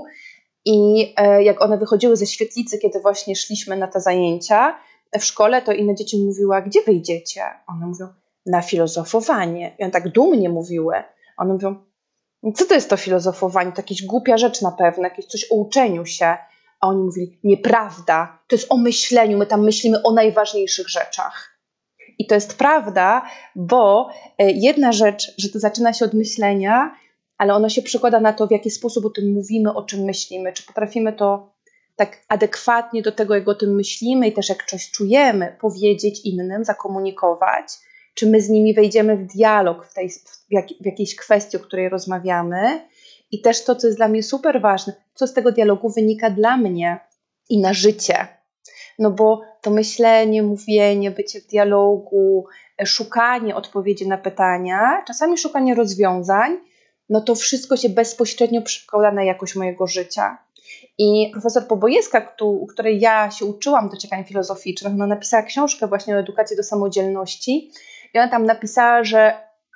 i e, jak one wychodziły ze świetlicy, kiedy właśnie szliśmy na te zajęcia w szkole, to inne dzieci mówiły, a gdzie wy idziecie? One mówią, na filozofowanie. I one tak dumnie mówiły. One mówią, co to jest to filozofowanie? To jakaś głupia rzecz na pewno, jakieś coś o uczeniu się. A oni mówili, nieprawda, to jest o myśleniu, my tam myślimy o najważniejszych rzeczach. I to jest prawda, bo jedna rzecz, że to zaczyna się od myślenia, ale ono się przekłada na to, w jaki sposób o tym mówimy, o czym myślimy, czy potrafimy to tak adekwatnie do tego, jak o tym myślimy i też jak coś czujemy, powiedzieć innym, zakomunikować, czy my z nimi wejdziemy w dialog w, tej, w, jak, w jakiejś kwestii, o której rozmawiamy. I też to, co jest dla mnie super ważne, co z tego dialogu wynika dla mnie i na życie. No bo to myślenie, mówienie, bycie w dialogu, szukanie odpowiedzi na pytania, czasami szukanie rozwiązań, no to wszystko się bezpośrednio przekłada na jakość mojego życia. I profesor Pobojewska, u której ja się uczyłam dociekań filozoficznych, ona napisała książkę właśnie o edukacji do samodzielności i ona tam napisała, że,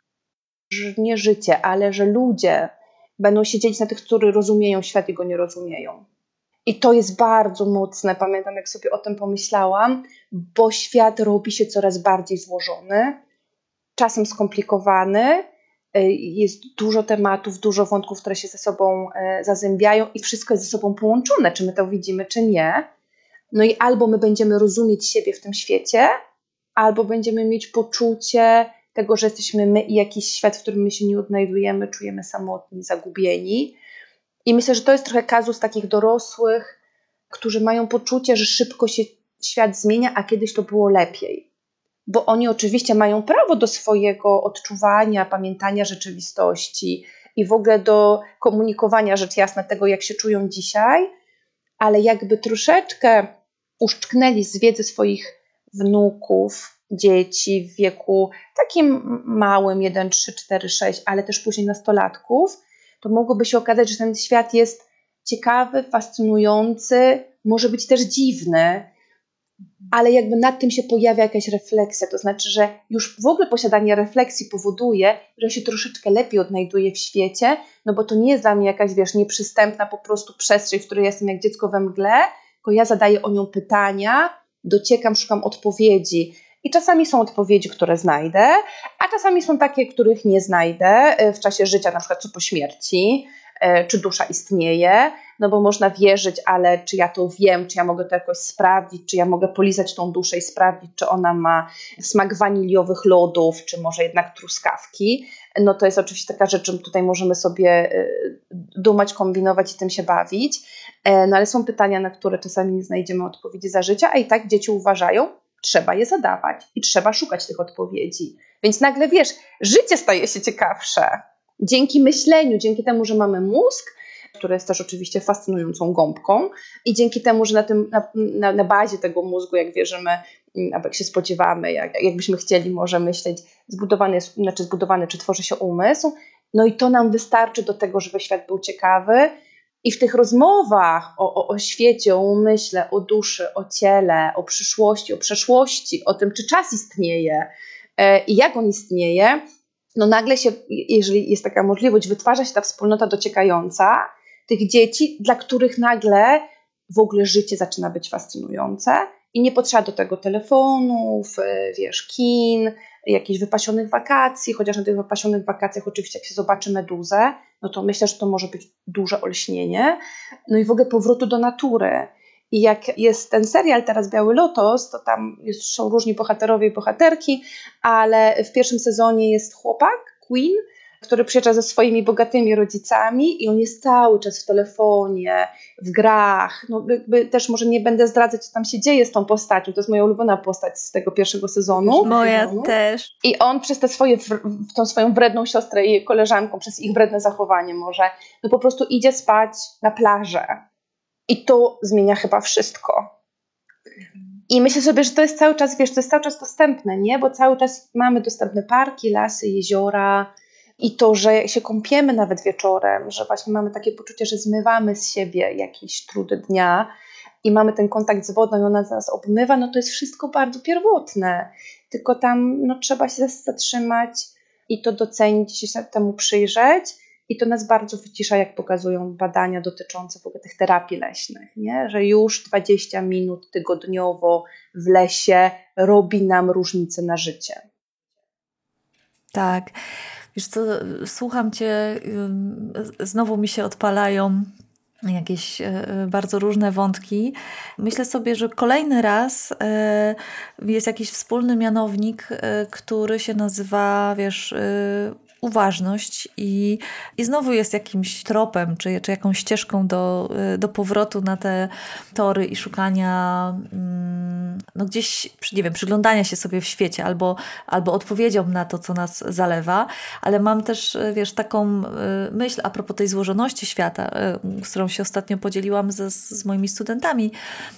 że nie życie, ale że ludzie będą się dzielić na tych, którzy rozumieją świat i go nie rozumieją. I to jest bardzo mocne, pamiętam jak sobie o tym pomyślałam, bo świat robi się coraz bardziej złożony, czasem skomplikowany, jest dużo tematów, dużo wątków, które się ze sobą zazębiają i wszystko jest ze sobą połączone, czy my to widzimy, czy nie. No i albo my będziemy rozumieć siebie w tym świecie, albo będziemy mieć poczucie tego, że jesteśmy my i jakiś świat, w którym my się nie odnajdujemy, czujemy samotni, zagubieni. I myślę, że to jest trochę kazus takich dorosłych, którzy mają poczucie, że szybko się świat zmienia, a kiedyś to było lepiej. Bo oni oczywiście mają prawo do swojego odczuwania, pamiętania rzeczywistości i w ogóle do komunikowania rzecz jasna tego, jak się czują dzisiaj, ale jakby troszeczkę uszczknęli z wiedzy swoich wnuków, dzieci w wieku takim małym, jeden, trzy, cztery, sześć, ale też później nastolatków, to mogłoby się okazać, że ten świat jest ciekawy, fascynujący, może być też dziwny, ale jakby nad tym się pojawia jakaś refleksja, to znaczy, że już w ogóle posiadanie refleksji powoduje, że się troszeczkę lepiej odnajduję w świecie, no bo to nie jest dla mnie jakaś, wiesz, nieprzystępna po prostu przestrzeń, w której jestem jak dziecko we mgle, tylko ja zadaję o nią pytania, dociekam, szukam odpowiedzi. I czasami są odpowiedzi, które znajdę, a czasami są takie, których nie znajdę w czasie życia, na przykład co po śmierci, czy dusza istnieje, no bo można wierzyć, ale czy ja to wiem, czy ja mogę to jakoś sprawdzić, czy ja mogę polizać tą duszę i sprawdzić, czy ona ma smak waniliowych lodów, czy może jednak truskawki. No to jest oczywiście taka rzecz, czym tutaj możemy sobie dumać, kombinować i tym się bawić, no ale są pytania, na które czasami nie znajdziemy odpowiedzi za życia, a i tak dzieci uważają, trzeba je zadawać i trzeba szukać tych odpowiedzi. Więc nagle, wiesz, życie staje się ciekawsze. Dzięki myśleniu, dzięki temu, że mamy mózg, który jest też oczywiście fascynującą gąbką i dzięki temu, że na, tym, na, na, na bazie tego mózgu, jak wierzymy, albo jak się spodziewamy, jak, jakbyśmy chcieli może myśleć, zbudowany jest, znaczy zbudowany, czy tworzy się umysł, no i to nam wystarczy do tego, żeby świat był ciekawy. I w tych rozmowach o, o, o świecie, o umyśle, o duszy, o ciele, o przyszłości, o przeszłości, o tym, czy czas istnieje e, i jak on istnieje, no nagle się, jeżeli jest taka możliwość, wytwarza się ta wspólnota dociekająca tych dzieci, dla których nagle w ogóle życie zaczyna być fascynujące i nie potrzeba do tego telefonów, wiesz, kin, jakichś wypasionych wakacji, chociaż na tych wypasionych wakacjach oczywiście jak się zobaczy meduzę, no to myślę, że to może być duże olśnienie, no i w ogóle powrotu do natury. I jak jest ten serial teraz Biały Lotos, to tam jest, są różni bohaterowie i bohaterki, ale w pierwszym sezonie jest chłopak, Queen, który przyjeżdża ze swoimi bogatymi rodzicami i on jest cały czas w telefonie, w grach. No jakby też może nie będę zdradzać, co tam się dzieje z tą postacią. To jest moja ulubiona postać z tego pierwszego sezonu. Moja też. I on przez tę swoje, tą swoją wredną siostrę i koleżanką, przez ich wredne zachowanie może, no po prostu idzie spać na plażę. I to zmienia chyba wszystko. I myślę sobie, że to jest cały czas, wiesz, to jest cały czas dostępne, nie? Bo cały czas mamy dostępne parki, lasy, jeziora I to, że się kąpiemy nawet wieczorem, że właśnie mamy takie poczucie, że zmywamy z siebie jakiś trud dnia i mamy ten kontakt z wodą i ona nas obmywa, no to jest wszystko bardzo pierwotne. Tylko tam no, trzeba się zatrzymać i to docenić, się temu przyjrzeć. I to nas bardzo wycisza, jak pokazują badania dotyczące w ogóle tych terapii leśnych, nie? Że już dwadzieścia minut tygodniowo w lesie robi nam różnicę na życie. Tak. Wiesz co, słucham Cię, znowu mi się odpalają jakieś bardzo różne wątki. Myślę sobie, że kolejny raz jest jakiś wspólny mianownik, który się nazywa, wiesz, uważność i, i znowu jest jakimś tropem, czy, czy jakąś ścieżką do, do powrotu na te tory i szukania no gdzieś, nie wiem, przyglądania się sobie w świecie albo, albo odpowiedzią na to, co nas zalewa, ale mam też, wiesz, taką myśl a propos tej złożoności świata, z którą się ostatnio podzieliłam ze, z moimi studentami,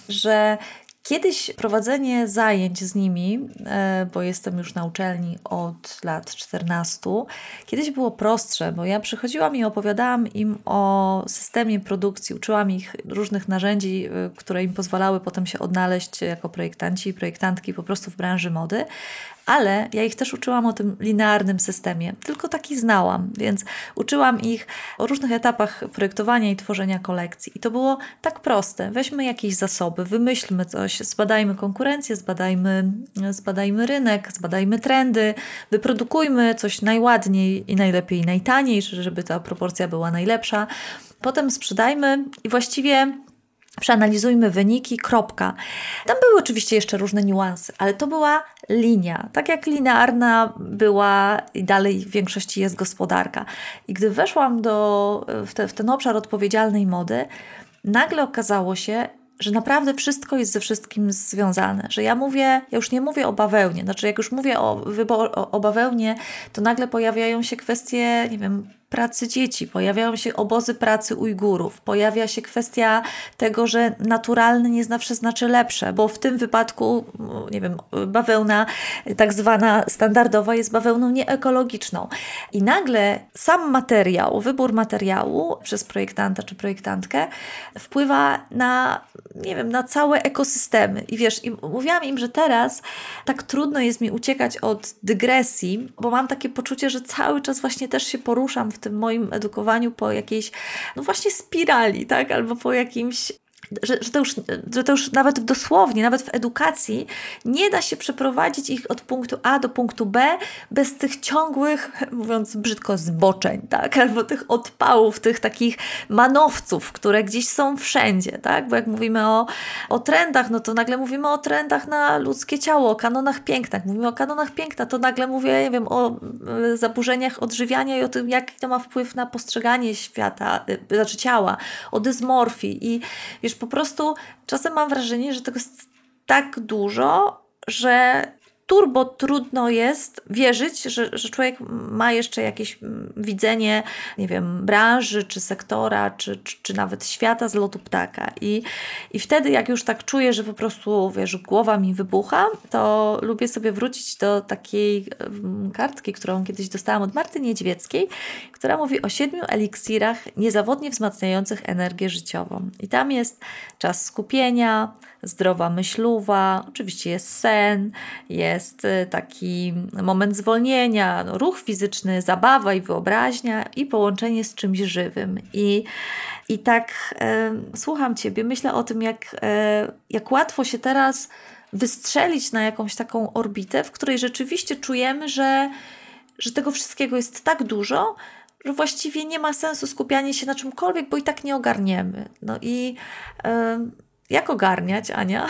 że kiedyś prowadzenie zajęć z nimi, bo jestem już na uczelni od lat czternastu, kiedyś było prostsze, bo ja przychodziłam i opowiadałam im o systemie produkcji, uczyłam ich różnych narzędzi, które im pozwalały potem się odnaleźć jako projektanci i projektantki po prostu w branży mody, ale ja ich też uczyłam o tym linearnym systemie, tylko taki znałam, więc uczyłam ich o różnych etapach projektowania i tworzenia kolekcji. I to było tak proste. Weźmy jakieś zasoby, wymyślmy coś, zbadajmy konkurencję, zbadajmy, zbadajmy rynek, zbadajmy trendy, wyprodukujmy coś najładniej i najlepiej i najtaniej, żeby ta proporcja była najlepsza. Potem sprzedajmy i właściwie przeanalizujmy wyniki, kropka. Tam były oczywiście jeszcze różne niuanse, ale to była linia. Tak jak linearna była i dalej w większości jest gospodarka. I gdy weszłam do, w, te, w ten obszar odpowiedzialnej mody, nagle okazało się, że naprawdę wszystko jest ze wszystkim związane. Że ja mówię, ja już nie mówię o bawełnie. Znaczy jak już mówię o, wybor, o, o bawełnie, to nagle pojawiają się kwestie, nie wiem, pracy dzieci, pojawiają się obozy pracy Ujgurów, pojawia się kwestia tego, że naturalne nie zawsze znaczy lepsze, bo w tym wypadku, nie wiem, bawełna tak zwana standardowa jest bawełną nieekologiczną. I nagle sam materiał, wybór materiału przez projektanta czy projektantkę wpływa na, nie wiem, na całe ekosystemy. I wiesz, i mówiłam im, że teraz tak trudno jest mi uciekać od dygresji, bo mam takie poczucie, że cały czas właśnie też się poruszam w tym moim edukowaniu po jakiejś, no właśnie spirali, tak? Albo po jakimś, że, że, to już, że to już nawet dosłownie, nawet w edukacji nie da się przeprowadzić ich od punktu A do punktu B bez tych ciągłych, mówiąc brzydko, zboczeń, tak? Albo tych odpałów, tych takich manowców, które gdzieś są wszędzie, tak? Bo jak mówimy o, o trendach, no to nagle mówimy o trendach na ludzkie ciało, o kanonach piękna. Jak mówimy o kanonach piękna, to nagle mówię, nie wiem, o zaburzeniach odżywiania i o tym, jaki to ma wpływ na postrzeganie świata, znaczy ciała, o dysmorfii i wiesz, po prostu czasem mam wrażenie, że tego jest tak dużo, że turbo trudno jest wierzyć, że, że człowiek ma jeszcze jakieś widzenie, nie wiem, branży, czy sektora, czy, czy, czy nawet świata z lotu ptaka. I, I wtedy, jak już tak czuję, że po prostu, wiesz, głowa mi wybucha, to lubię sobie wrócić do takiej kartki, którą kiedyś dostałam od Marty Niedźwieckiej, która mówi o siedmiu eliksirach niezawodnie wzmacniających energię życiową. I tam jest czas skupienia, zdrowa myśluwa, oczywiście jest sen, jest taki moment zwolnienia, no, ruch fizyczny, zabawa i wyobraźnia i połączenie z czymś żywym. I, i tak e, słucham Ciebie, myślę o tym, jak, e, jak łatwo się teraz wystrzelić na jakąś taką orbitę, w której rzeczywiście czujemy, że, że tego wszystkiego jest tak dużo, że właściwie nie ma sensu skupianie się na czymkolwiek, bo i tak nie ogarniemy. No i e, jak ogarniać, Ania?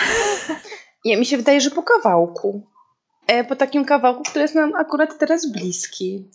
Nie, mi się wydaje, że po kawałku. Po takim kawałku, który jest nam akurat teraz bliski.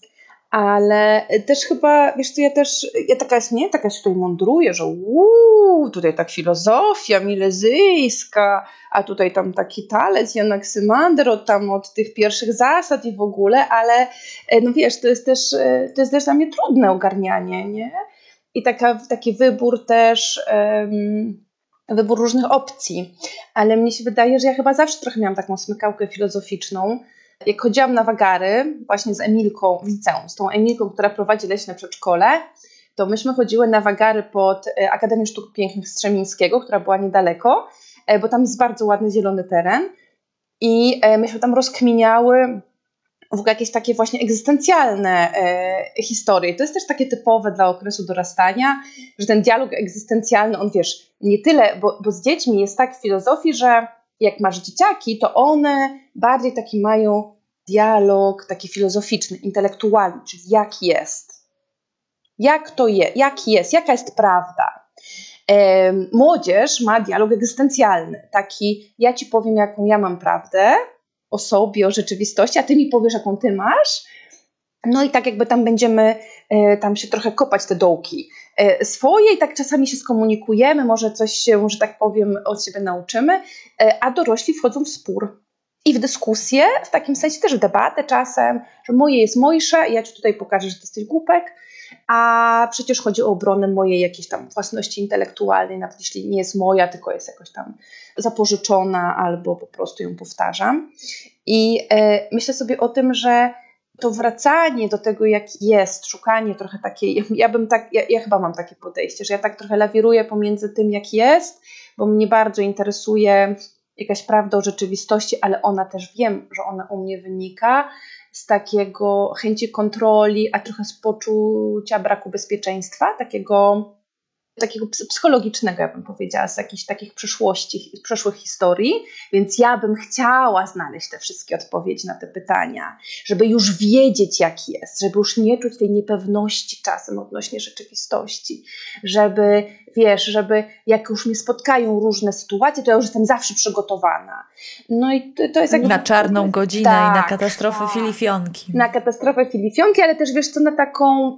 Ale też chyba, wiesz co, ja też, ja taka, nie, taka się tutaj mądruję, że uuu, tutaj tak filozofia milezyjska, a tutaj tam taki Thales i Anaksymander od tam od tych pierwszych zasad i w ogóle, ale no wiesz, to jest też, to jest też dla mnie trudne ogarnianie, nie? I taka, taki wybór też, um, wybór różnych opcji, ale mnie się wydaje, że ja chyba zawsze trochę miałam taką smykałkę filozoficzną, Jak chodziłam na wagary właśnie z Emilką w liceum, z tą Emilką, która prowadzi leśne przedszkole, to myśmy chodziły na wagary pod Akademię Sztuk Pięknych Strzemińskiego, która była niedaleko, bo tam jest bardzo ładny zielony teren i myśmy tam rozkminiały w ogóle jakieś takie właśnie egzystencjalne e, historie. To jest też takie typowe dla okresu dorastania, że ten dialog egzystencjalny, on wiesz, nie tyle, bo, bo z dziećmi jest tak w filozofii, że jak masz dzieciaki, to one bardziej taki mają dialog taki filozoficzny, intelektualny, czyli jak jest. Jak to jest, jak jest, jaka jest prawda. E, młodzież ma dialog egzystencjalny, taki ja ci powiem, jaką ja mam prawdę, o sobie, o rzeczywistości, a ty mi powiesz, jaką ty masz. No i tak jakby tam będziemy e, tam się trochę kopać te dołki e, swoje i tak czasami się skomunikujemy, może coś się, że tak powiem, od siebie nauczymy, e, a dorośli wchodzą w spór i w dyskusję, w takim sensie też w debatę czasem, że moje jest mojsze i ja ci tutaj pokażę, że ty jesteś głupek, a przecież chodzi o obronę mojej jakiejś tam własności intelektualnej, nawet jeśli nie jest moja, tylko jest jakoś tam zapożyczona albo po prostu ją powtarzam. I e, myślę sobie o tym, że to wracanie do tego, jak jest, szukanie trochę takiej, ja bym tak, ja, ja chyba mam takie podejście, że ja tak trochę lawiruję pomiędzy tym, jak jest, bo mnie bardzo interesuje jakaś prawda o rzeczywistości, ale ona też wiem, że ona u mnie wynika z takiego chęci kontroli, a trochę z poczucia braku bezpieczeństwa, takiego, takiego psychologicznego, ja bym powiedziała, z jakichś takich przyszłości, przeszłych historii, więc ja bym chciała znaleźć te wszystkie odpowiedzi na te pytania, żeby już wiedzieć, jak jest, żeby już nie czuć tej niepewności czasem odnośnie rzeczywistości, żeby, wiesz, żeby jak już mnie spotkają różne sytuacje, to ja już jestem zawsze przygotowana. No i to, to jest jak... Na czarną godzinę tak, i na katastrofę tak, filifionki. Na katastrofę filifionki, ale też wiesz co, na taką,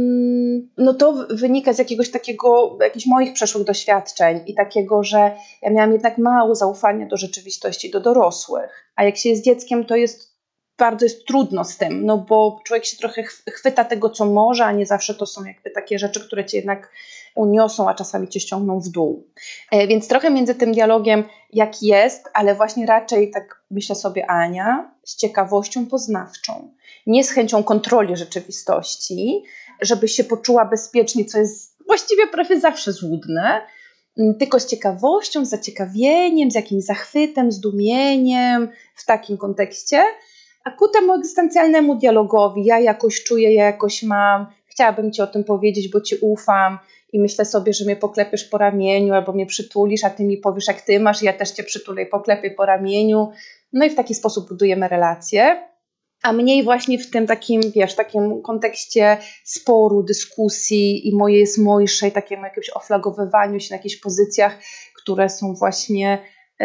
mm, no to wynika z jakiegoś takiego, jakichś moich przeszłych doświadczeń i takiego, że ja miałam jednak mało zaufania do rzeczywistości, do dorosłych, a jak się jest dzieckiem, to jest bardzo jest trudno z tym, no bo człowiek się trochę chwyta tego, co może, a nie zawsze to są jakby takie rzeczy, które cię jednak uniosą, a czasami cię ściągną w dół. E, więc trochę między tym dialogiem, jak jest, ale właśnie raczej tak myślę sobie, Ania, z ciekawością poznawczą, nie z chęcią kontroli rzeczywistości, żeby się poczuła bezpiecznie, co jest właściwie prawie zawsze złudne, tylko z ciekawością, z zaciekawieniem, z jakimś zachwytem, zdumieniem w takim kontekście, a ku temu egzystencjalnemu dialogowi, ja jakoś czuję, ja jakoś mam, chciałabym ci o tym powiedzieć, bo ci ufam i myślę sobie, że mnie poklepiesz po ramieniu albo mnie przytulisz, a ty mi powiesz, jak ty masz, ja też cię przytulę i poklepię po ramieniu. No i w taki sposób budujemy relacje, a mniej właśnie w tym takim, wiesz, takim kontekście sporu, dyskusji i moje jest mojsze i takim jakimś oflagowywaniu się na jakichś pozycjach, które są właśnie,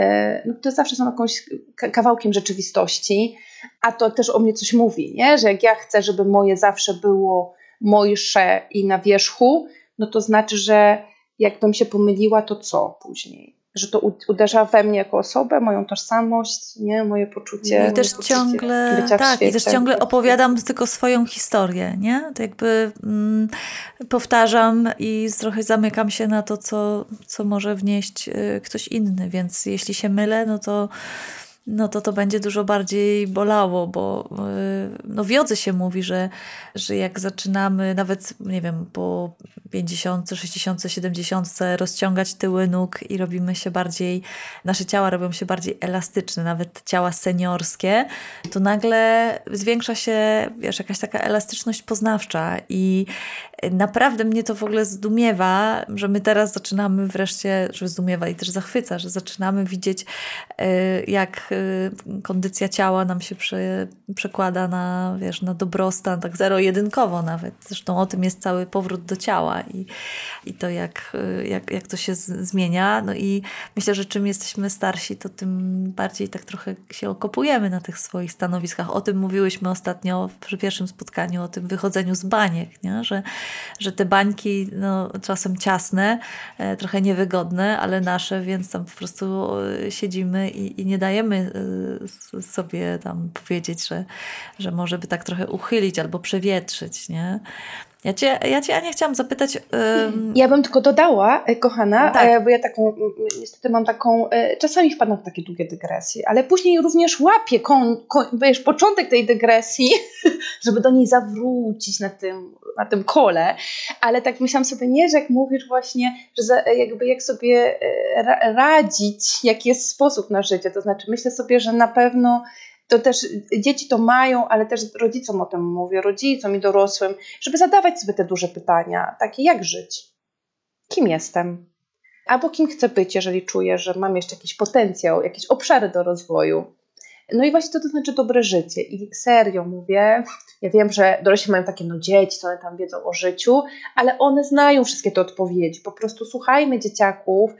no to zawsze są jakimś kawałkiem rzeczywistości, a to też o mnie coś mówi, nie? Że jak ja chcę, żeby moje zawsze było mojsze i na wierzchu, no to znaczy, że jakbym się pomyliła, to co później? Że to uderza we mnie jako osobę, moją tożsamość, nie? Moje poczucie. I też poczucie ciągle, tak, i też ciągle opowiadam tylko swoją historię, nie? To jakby mm, powtarzam i trochę zamykam się na to, co, co może wnieść y, ktoś inny, więc jeśli się mylę, no to no to to będzie dużo bardziej bolało, bo no w jodze się mówi, że, że jak zaczynamy nawet, nie wiem, po pięćdziesiątce, sześćdziesiątce, siedemdziesiątce rozciągać tyły nóg i robimy się bardziej, nasze ciała robią się bardziej elastyczne, nawet ciała seniorskie, to nagle zwiększa się, wiesz, jakaś taka elastyczność poznawcza i naprawdę mnie to w ogóle zdumiewa, że my teraz zaczynamy wreszcie, że zdumiewa i też zachwyca, że zaczynamy widzieć, jak kondycja ciała nam się prze, przekłada na, wiesz, na dobrostan, tak zero-jedynkowo nawet. Zresztą o tym jest cały powrót do ciała i, i to jak, jak, jak to się z, zmienia. No i myślę, że czym jesteśmy starsi, to tym bardziej tak trochę się okopujemy na tych swoich stanowiskach. O tym mówiłyśmy ostatnio przy pierwszym spotkaniu, o tym wychodzeniu z baniek, nie? Że, że te bańki no, czasem ciasne, trochę niewygodne, ale nasze, więc tam po prostu siedzimy i, i nie dajemy sobie tam powiedzieć, że, że może by tak trochę uchylić albo przewietrzyć, nie? Ja cię, ja cię Ania, chciałam zapytać... Ym... Ja bym tylko dodała, kochana, tak. bo ja taką, niestety mam taką, czasami wpadam w takie długie dygresje, ale później również łapię kon, kon, wiesz, początek tej dygresji, żeby do niej zawrócić na tym, na tym kole, ale tak myślałam sobie, nie, że jak mówisz właśnie, że za, jakby jak sobie ra, radzić, jaki jest sposób na życie, to znaczy myślę sobie, że na pewno to też dzieci to mają, ale też rodzicom o tym mówię, rodzicom i dorosłym, żeby zadawać sobie te duże pytania, takie jak żyć, kim jestem, albo kim chcę być, jeżeli czuję, że mam jeszcze jakiś potencjał, jakieś obszary do rozwoju. No i właśnie to, to znaczy dobre życie. I serio mówię, ja wiem, że dorośli mają takie, no dzieci, co one tam wiedzą o życiu, ale one znają wszystkie te odpowiedzi. Po prostu słuchajmy dzieciaków,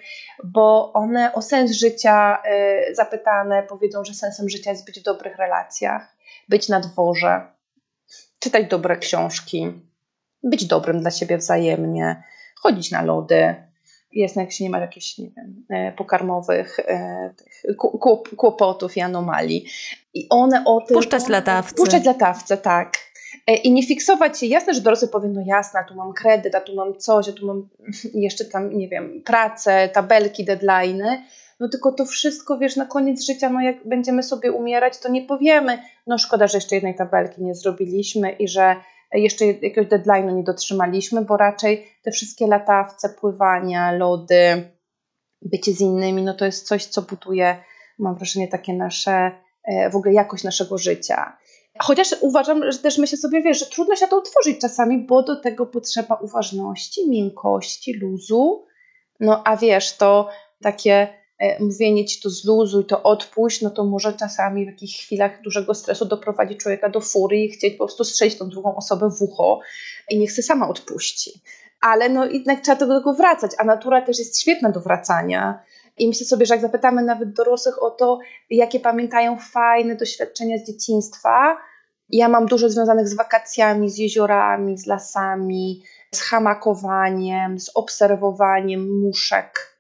bo one o sens życia y, zapytane powiedzą, że sensem życia jest być w dobrych relacjach, być na dworze, czytać dobre książki, być dobrym dla siebie wzajemnie, chodzić na lody. Jest, jak się nie ma jakichś, nie wiem, pokarmowych e, tych kłopotów i anomalii. I one o tym... Puszczać latawce. Puszczać latawce, tak. E, I nie fiksować się. Jasne, że dorosły powie, no jasne, a tu mam kredyt, a tu mam coś, a tu mam jeszcze tam, nie wiem, pracę, tabelki, deadline'y. No tylko to wszystko, wiesz, na koniec życia, no jak będziemy sobie umierać, to nie powiemy, no szkoda, że jeszcze jednej tabelki nie zrobiliśmy i że jeszcze jakiegoś deadline'u nie dotrzymaliśmy, bo raczej te wszystkie latawce, pływania, lody, bycie z innymi, no to jest coś, co buduje, mam wrażenie, takie nasze, w ogóle jakość naszego życia. Chociaż uważam, że też myślę sobie, wiesz, że trudno się to utworzyć czasami, bo do tego potrzeba uważności, miękkości, luzu, no a wiesz, to takie mówienie ci to zluzuj, to odpuść, no to może czasami w jakichś chwilach dużego stresu doprowadzić człowieka do furii i chcieć po prostu strzelić tą drugą osobę w ucho i niech się sama odpuści. Ale no jednak trzeba do tego wracać, a natura też jest świetna do wracania. I myślę sobie, że jak zapytamy nawet dorosłych o to, jakie pamiętają fajne doświadczenia z dzieciństwa, ja mam dużo związanych z wakacjami, z jeziorami, z lasami, z hamakowaniem, z obserwowaniem muszek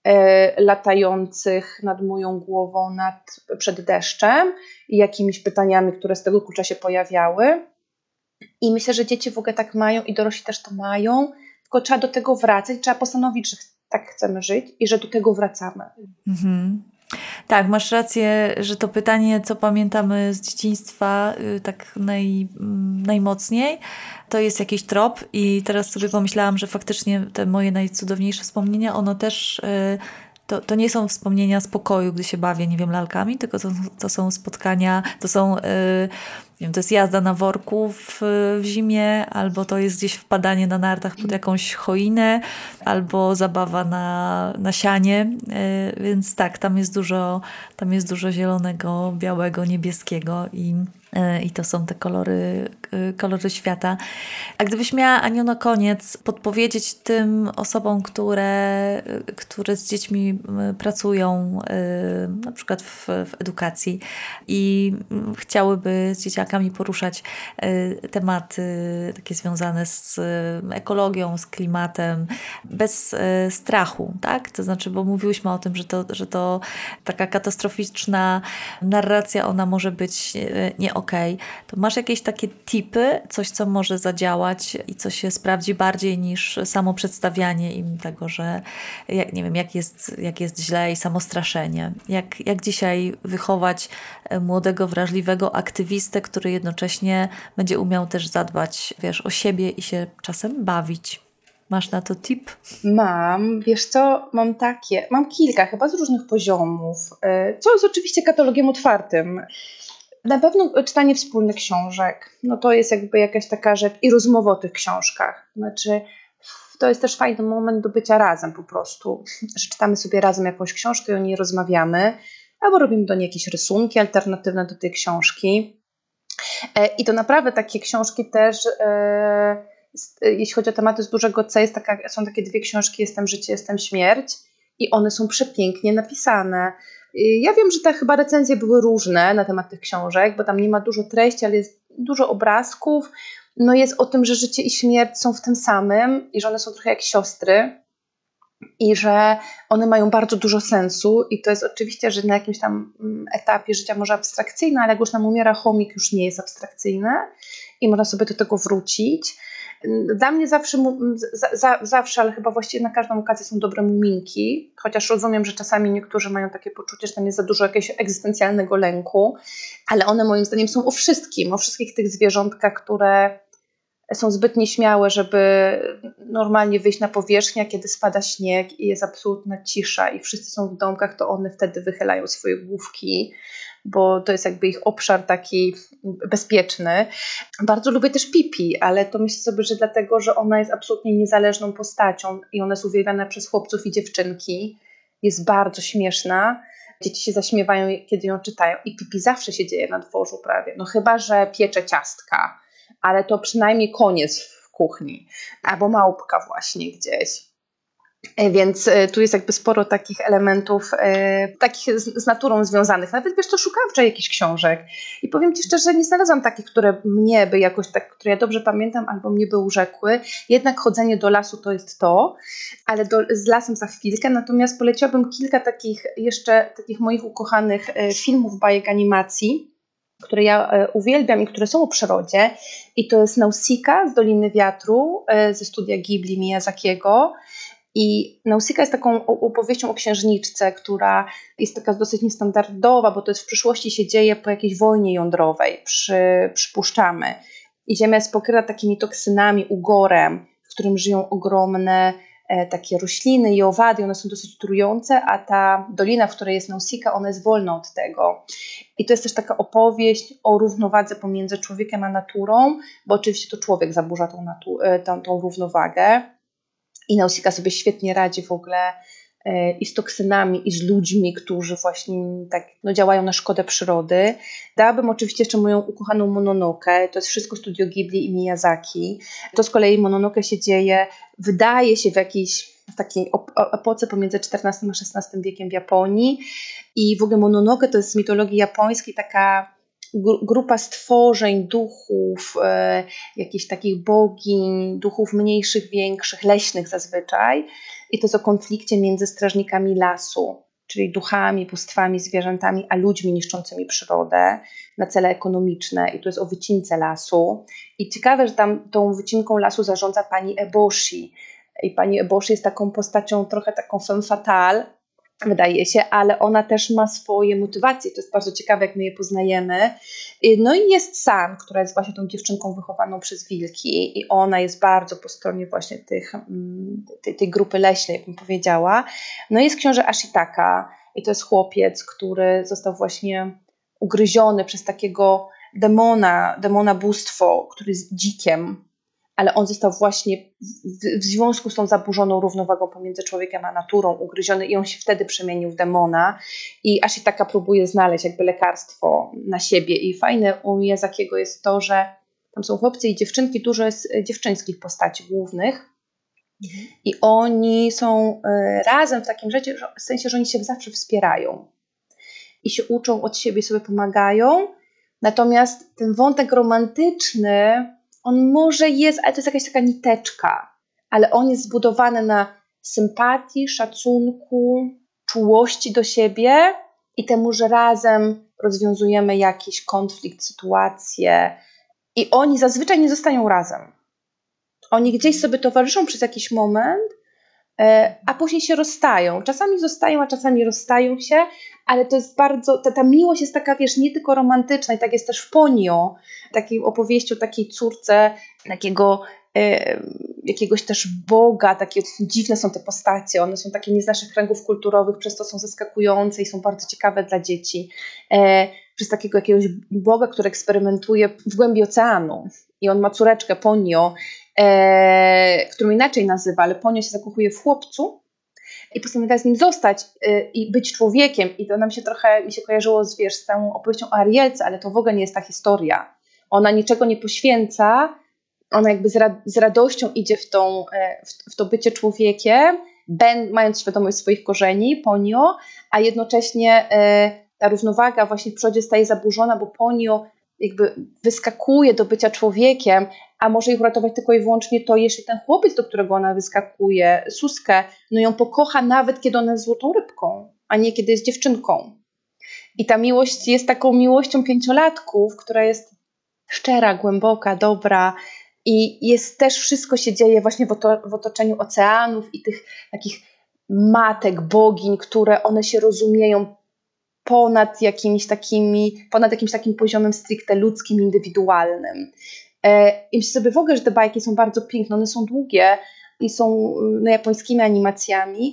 latających nad moją głową nad, przed deszczem i jakimiś pytaniami, które z tego klucza się pojawiały. I myślę, że dzieci w ogóle tak mają i dorośli też to mają, tylko trzeba do tego wracać, trzeba postanowić, że tak chcemy żyć i że do tego wracamy. Mhm. Tak, masz rację, że to pytanie, co pamiętamy z dzieciństwa tak naj, najmocniej, to jest jakiś trop i teraz sobie pomyślałam, że faktycznie te moje najcudowniejsze wspomnienia, ono też, to, to nie są wspomnienia z pokoju, gdy się bawię, nie wiem, lalkami, tylko to, to są spotkania, to są... Nie wiem, to jest jazda na worku w, w zimie, albo to jest gdzieś wpadanie na nartach pod jakąś choinę, albo zabawa na, na sianie, yy, więc tak, tam jest dużo, tam jest dużo zielonego, białego, niebieskiego i, yy, i to są te kolory, yy, kolory świata. A gdybyś miała, Aniu, na koniec podpowiedzieć tym osobom, które, które z dziećmi pracują, yy, na przykład w, w edukacji i chciałyby z dzieciakami poruszać y, tematy takie związane z y, ekologią, z klimatem, bez y, strachu, tak? To znaczy, bo mówiłyśmy o tym, że to, że to taka katastroficzna narracja, ona może być y, nie okej. Okay. To masz jakieś takie tipy, coś, co może zadziałać i co się sprawdzi bardziej niż samo przedstawianie im tego, że jak, nie wiem, jak jest, jak jest źle i samostraszenie. Jak, jak dzisiaj wychować młodego, wrażliwego aktywistę, który jednocześnie będzie umiał też zadbać, wiesz, o siebie i się czasem bawić. Masz na to tip? Mam, wiesz co, mam takie, mam kilka, chyba z różnych poziomów, co jest oczywiście katalogiem otwartym. Na pewno czytanie wspólnych książek, no to jest jakby jakaś taka rzecz i rozmowa o tych książkach. Znaczy, to jest też fajny moment do bycia razem po prostu, że czytamy sobie razem jakąś książkę i o niej rozmawiamy, albo robimy do niej jakieś rysunki alternatywne do tej książki. I to naprawdę takie książki też, jeśli chodzi o tematy z dużego C, jest taka, są takie dwie książki, Jestem życie, jestem śmierć i one są przepięknie napisane. Ja wiem, że te chyba recenzje były różne na temat tych książek, bo tam nie ma dużo treści, ale jest dużo obrazków. No jest o tym, że życie i śmierć są w tym samym i że one są trochę jak siostry i że one mają bardzo dużo sensu i to jest oczywiście, że na jakimś tam etapie życia może abstrakcyjne, ale jak już nam umiera chomik, już nie jest abstrakcyjne i można sobie do tego wrócić. Dla mnie zawsze, za, za, zawsze, ale chyba właściwie na każdą okazję są dobre muminki, chociaż rozumiem, że czasami niektórzy mają takie poczucie, że tam jest za dużo jakiegoś egzystencjalnego lęku, ale one moim zdaniem są o wszystkim, o wszystkich tych zwierzątkach, które są zbyt nieśmiałe, żeby normalnie wyjść na powierzchnię, kiedy spada śnieg i jest absolutna cisza i wszyscy są w domkach, to one wtedy wychylają swoje główki, bo to jest jakby ich obszar taki bezpieczny. Bardzo lubię też Pipi, ale to myślę sobie, że dlatego, że ona jest absolutnie niezależną postacią i ona jest uwielbiana przez chłopców i dziewczynki. Jest bardzo śmieszna. Dzieci się zaśmiewają, kiedy ją czytają i Pipi zawsze się dzieje na dworzu prawie. No chyba że piecze ciastka, ale to przynajmniej koniec w kuchni, albo małpka właśnie gdzieś. Więc tu jest jakby sporo takich elementów, e, takich z, z naturą związanych. Nawet wiesz, to szukałam wczoraj jakichś książek i powiem Ci szczerze, nie znalazłam takich, które mnie by jakoś tak, które ja dobrze pamiętam albo mnie by urzekły. Jednak chodzenie do lasu to jest to, ale do, z lasem za chwilkę. Natomiast poleciłabym kilka takich jeszcze takich moich ukochanych e, filmów, bajek, animacji, które ja e, uwielbiam i które są o przyrodzie. I to jest Nausicaa z Doliny Wiatru e, ze studia Ghibli Miyazakiego. I Nausicaa jest taką opowieścią o księżniczce, która jest taka dosyć niestandardowa, bo to jest w przyszłości się dzieje po jakiejś wojnie jądrowej, przy, przypuszczamy. I Ziemia jest pokryta takimi toksynami, ugorem, w którym żyją ogromne e, takie rośliny i owady, one są dosyć trujące, a ta dolina, w której jest Nausicaa, ona jest wolna od tego. I to jest też taka opowieść o równowadze pomiędzy człowiekiem a naturą, bo oczywiście to człowiek zaburza tą, natu- e, tą, tą równowagę. I Nausicaa sobie świetnie radzi w ogóle e, i z toksynami, i z ludźmi, którzy właśnie tak no, działają na szkodę przyrody. Dałabym oczywiście jeszcze moją ukochaną Mononoke, to jest wszystko Studio Ghibli i Miyazaki. To z kolei Mononoke się dzieje, wydaje się w jakiejś w takiej epoce pomiędzy czternastym a szesnastym wiekiem w Japonii. I w ogóle Mononoke to jest z mitologii japońskiej taka grupa stworzeń, duchów, e, jakichś takich bogiń, duchów mniejszych, większych, leśnych zazwyczaj. I to jest o konflikcie między strażnikami lasu, czyli duchami, bóstwami, zwierzętami, a ludźmi niszczącymi przyrodę na cele ekonomiczne. I to jest o wycince lasu. I ciekawe, że tam tą wycinką lasu zarządza pani Eboshi. I pani Eboshi jest taką postacią trochę taką femme fatale, wydaje się, ale ona też ma swoje motywacje. To jest bardzo ciekawe, jak my je poznajemy. No i jest San, która jest właśnie tą dziewczynką wychowaną przez wilki i ona jest bardzo po stronie właśnie tych, tej, tej grupy leśnej, jak bym powiedziała. No i jest książę Ashitaka i to jest chłopiec, który został właśnie ugryziony przez takiego demona, demona bóstwo, który jest dzikiem, ale on został właśnie w, w związku z tą zaburzoną równowagą pomiędzy człowiekiem a naturą ugryziony i on się wtedy przemienił w demona i Ashitaka próbuje znaleźć jakby lekarstwo na siebie i fajne u Miyazakiego jest to, że tam są chłopcy i dziewczynki, dużo jest dziewczynskich postaci głównych mhm. i oni są y, razem w takim rzeczy, w sensie, że oni się zawsze wspierają i się uczą od siebie, sobie pomagają, natomiast ten wątek romantyczny on może jest, ale to jest jakaś taka niteczka, ale on jest zbudowany na sympatii, szacunku, czułości do siebie i temu, że razem rozwiązujemy jakiś konflikt, sytuację i oni zazwyczaj nie zostają razem. Oni gdzieś sobie towarzyszą przez jakiś moment, a później się rozstają. Czasami zostają, a czasami rozstają się, ale to jest bardzo, ta, ta miłość jest taka, wiesz, nie tylko romantyczna i tak jest też w Ponyo, takiej opowieści o takiej córce, takiego e, jakiegoś też Boga, takie dziwne są te postacie, one są takie nie z naszych kręgów kulturowych, przez to są zaskakujące i są bardzo ciekawe dla dzieci. E, przez takiego jakiegoś Boga, który eksperymentuje w głębi oceanu i on ma córeczkę Ponyo, e, którą inaczej nazywa, ale Ponyo się zakochuje w chłopcu i postanawia z nim zostać y, i być człowiekiem. I to nam się trochę, mi się kojarzyło z, wiesz, z tą opowieścią o Arielce, ale to w ogóle nie jest ta historia. Ona niczego nie poświęca, ona jakby z, ra- z radością idzie w, tą, y, w, w to bycie człowiekiem, ben, mając świadomość swoich korzeni, Ponyo, a jednocześnie y, ta równowaga właśnie w przyrodzie staje zaburzona, bo Ponyo jakby wyskakuje do bycia człowiekiem, a może ich uratować tylko i wyłącznie to, jeśli ten chłopiec, do którego ona wyskakuje, Suskę, no ją pokocha nawet, kiedy ona jest złotą rybką, a nie kiedy jest dziewczynką. I ta miłość jest taką miłością pięciolatków, która jest szczera, głęboka, dobra I jest też, wszystko się dzieje właśnie w, oto, w otoczeniu oceanów i tych takich matek, bogiń, które one się rozumieją ponad jakimiś takimi, ponad jakimś takim poziomem stricte ludzkim, indywidualnym. I myślę sobie w ogóle, że te bajki są bardzo piękne, one są długie i są no, japońskimi animacjami,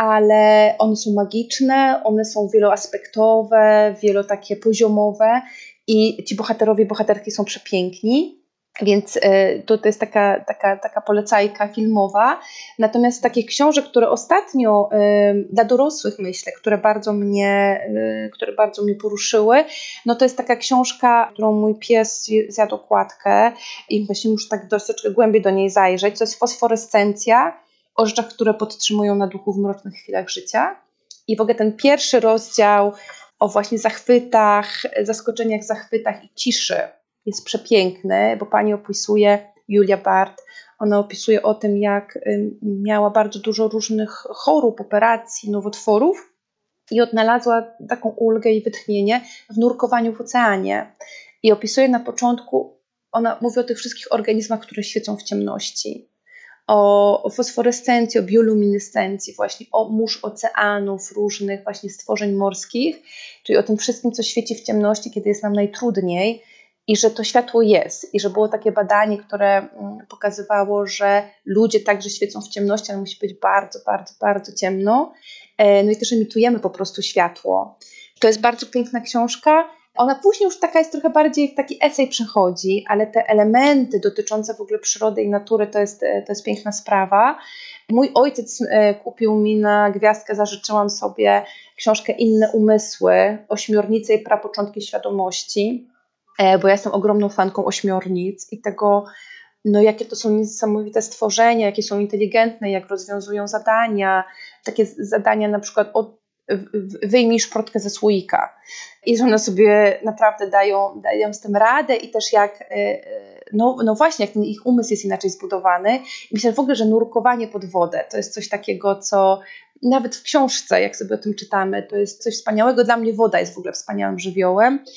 ale one są magiczne, one są wieloaspektowe, wielo takie poziomowe i ci bohaterowie, bohaterki są przepiękni. Więc to, to jest taka, taka, taka polecajka filmowa. Natomiast takich książek, które ostatnio dla dorosłych myślę, które bardzo mnie, które bardzo mnie poruszyły, no to jest taka książka, którą mój pies zjadł okładkę i właśnie muszę tak troszeczkę głębiej do niej zajrzeć. To jest Fosforescencja, o rzeczach, które podtrzymują na duchu w mrocznych chwilach życia. I w ogóle ten pierwszy rozdział o właśnie zachwytach, zaskoczeniach, zachwytach i ciszy jest przepiękny, bo pani opisuje, Julia Bart, ona opisuje o tym, jak miała bardzo dużo różnych chorób, operacji, nowotworów i odnalazła taką ulgę i wytchnienie w nurkowaniu w oceanie. I opisuje na początku, ona mówi o tych wszystkich organizmach, które świecą w ciemności, o, o fosforescencji, o bioluminescencji, właśnie o mórz oceanów, różnych właśnie stworzeń morskich, czyli o tym wszystkim, co świeci w ciemności, kiedy jest nam najtrudniej. I że to światło jest. I że było takie badanie, które pokazywało, że ludzie także świecą w ciemności, ale musi być bardzo, bardzo, bardzo ciemno. No i też emitujemy po prostu światło. To jest bardzo piękna książka. Ona później już taka jest trochę bardziej w taki esej przechodzi, ale te elementy dotyczące w ogóle przyrody i natury to jest, to jest piękna sprawa. Mój ojciec kupił mi na gwiazdkę, zażyczyłam sobie książkę Inne umysły, Ośmiornice i prapoczątki świadomości, bo ja jestem ogromną fanką ośmiornic i tego, no jakie to są niesamowite stworzenia, jakie są inteligentne, jak rozwiązują zadania, takie zadania na przykład od, wyjmij szprotkę ze słoika i że one sobie naprawdę dają, dają z tym radę i też jak, no, no właśnie, jak ten ich umysł jest inaczej zbudowany. I myślę w ogóle, że nurkowanie pod wodę to jest coś takiego, co nawet w książce, jak sobie o tym czytamy, to jest coś wspaniałego. Dla mnie woda jest w ogóle wspaniałym żywiołem.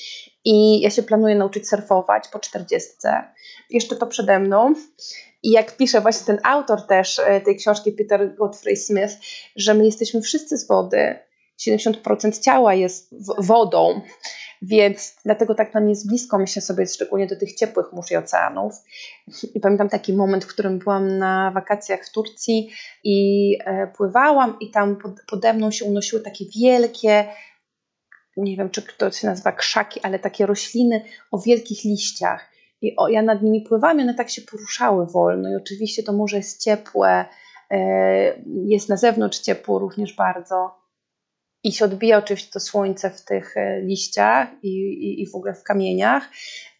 I ja się planuję nauczyć surfować po czterdziestce. Jeszcze to przede mną. I jak pisze właśnie ten autor też tej książki, Peter Godfrey Smith, że my jesteśmy wszyscy z wody. siedemdziesiąt procent ciała jest wodą, więc dlatego tak nam jest blisko, myślę sobie, szczególnie do tych ciepłych mórz i oceanów. I pamiętam taki moment, w którym byłam na wakacjach w Turcji i pływałam i tam pode mną się unosiły takie wielkie, nie wiem, czy to się nazywa krzaki, ale takie rośliny o wielkich liściach. I o, ja nad nimi pływam i one tak się poruszały wolno. I oczywiście to morze jest ciepłe, jest na zewnątrz ciepło również bardzo. I się odbija oczywiście to słońce w tych liściach i, i, i w ogóle w kamieniach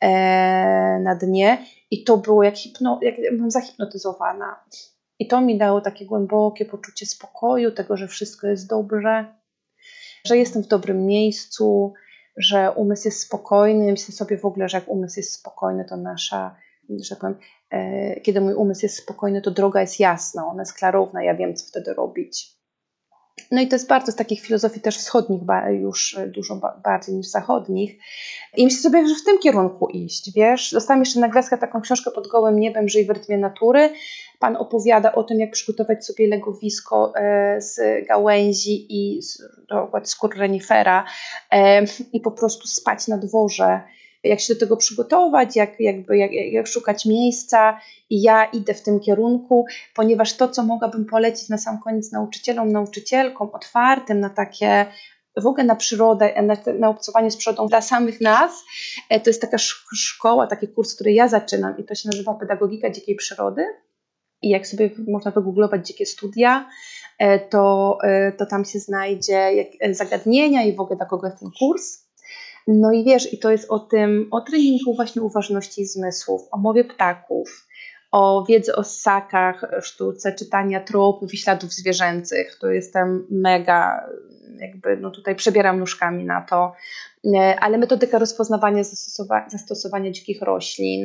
na dnie. I to było jak, hipno, jak byłam zahipnotyzowana. I to mi dało takie głębokie poczucie spokoju, tego, że wszystko jest dobrze, że jestem w dobrym miejscu, że umysł jest spokojny. Myślę sobie w ogóle, że jak umysł jest spokojny, to nasza, że powiem, e, kiedy mój umysł jest spokojny, to droga jest jasna, ona jest klarowna, ja wiem, co wtedy robić. No i to jest bardzo z takich filozofii też wschodnich, już dużo bardziej niż zachodnich. I myślę sobie, że w tym kierunku iść, wiesz. Dostałam jeszcze na gwiazdkę taką książkę Pod gołym niebem, Żyj w rytmie natury. Pan opowiada o tym, jak przygotować sobie legowisko z gałęzi i z, skór renifera i po prostu spać na dworze. Jak się do tego przygotować, jak, jakby, jak, jak szukać miejsca. I ja idę w tym kierunku, ponieważ to, co mogłabym polecić na sam koniec nauczycielom, nauczycielkom, otwartym na takie, w ogóle na przyrodę, na, na obcowanie z przyrodą dla samych nas, to jest taka szkoła, taki kurs, który ja zaczynam i to się nazywa Pedagogika dzikiej przyrody. I jak sobie można wygooglować dzikie studia, to, to tam się znajdzie zagadnienia i w ogóle dla kogo jest ten kurs. No i wiesz, i to jest o tym, o treningu właśnie uważności zmysłów, o mowie ptaków, o wiedzy o ssakach, sztuce czytania tropów i śladów zwierzęcych. To jestem mega, jakby no tutaj przebieram nóżkami na to, ale metodyka rozpoznawania, zastosowa- zastosowania dzikich roślin,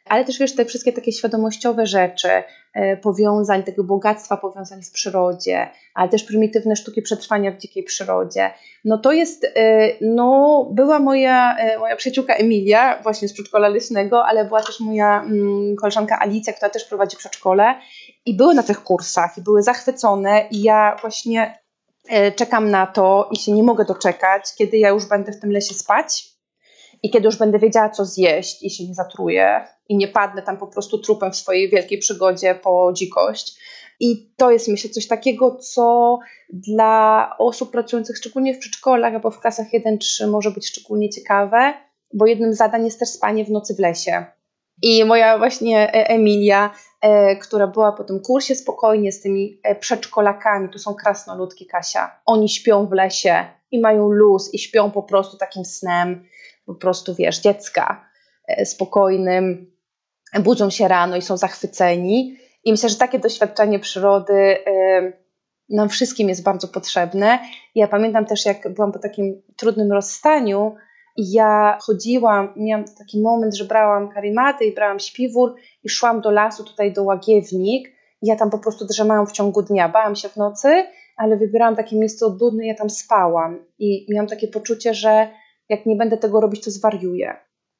ale też wiesz, te wszystkie takie świadomościowe rzeczy, e, powiązań, tego bogactwa powiązań w przyrodzie, ale też prymitywne sztuki przetrwania w dzikiej przyrodzie. No to jest, e, no była moja, e, moja przyjaciółka Emilia właśnie z przedszkola leśnego, ale była też moja mm, koleżanka Alicja, która też prowadzi przedszkole i były na tych kursach i były zachwycone i ja właśnie e, czekam na to i się nie mogę doczekać, kiedy ja już będę w tym lesie spać. I kiedy już będę wiedziała, co zjeść i się nie zatruję i nie padnę tam po prostu trupem w swojej wielkiej przygodzie po dzikość. I to jest, myślę, coś takiego, co dla osób pracujących szczególnie w przedszkolach albo w klasach jeden trzy może być szczególnie ciekawe, bo jednym z zadań jest też spanie w nocy w lesie. I moja właśnie Emilia, e, która była po tym kursie spokojnie z tymi e, przedszkolakami, to są krasnoludki, Kasia, oni śpią w lesie i mają luz i śpią po prostu takim snem, po prostu wiesz, dziecka e, spokojnym, budzą się rano i są zachwyceni. I myślę, że takie doświadczenie przyrody e, nam wszystkim jest bardzo potrzebne. Ja pamiętam też, jak byłam po takim trudnym rozstaniu, i ja chodziłam, miałam taki moment, że brałam karimaty i brałam śpiwór i szłam do lasu, tutaj do Łagiewnik. I ja tam po prostu drzemałam w ciągu dnia. Bałam się w nocy, ale wybierałam takie miejsce oddudne i ja tam spałam. I miałam takie poczucie, że jak nie będę tego robić, to zwariuję.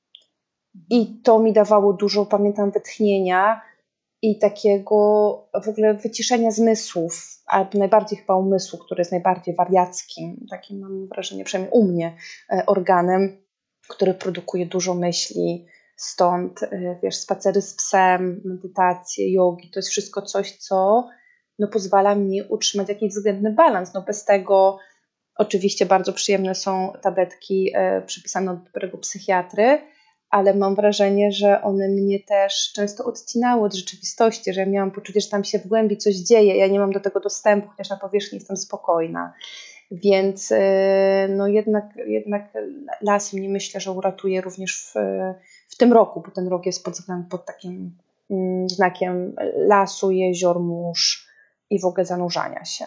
I to mi dawało dużo, pamiętam, wytchnienia i takiego w ogóle wyciszenia zmysłów, a najbardziej chyba umysłu, który jest najbardziej wariackim, takim mam wrażenie, przynajmniej u mnie, organem, który produkuje dużo myśli. Stąd, wiesz, spacery z psem, medytacje, jogi, to jest wszystko coś, co no, pozwala mi utrzymać jakiś względny balans. No, bez tego oczywiście bardzo przyjemne są tabletki e, przypisane od dobrego psychiatry, ale mam wrażenie, że one mnie też często odcinały od rzeczywistości, że ja miałam poczucie, że tam się w głębi coś dzieje, ja nie mam do tego dostępu, chociaż na powierzchni jestem spokojna. Więc e, no jednak, jednak las mnie, myślę, że uratuje również w, w tym roku, bo ten rok jest pod, pod takim mm, znakiem lasu, jezior, mórz i w ogóle zanurzania się.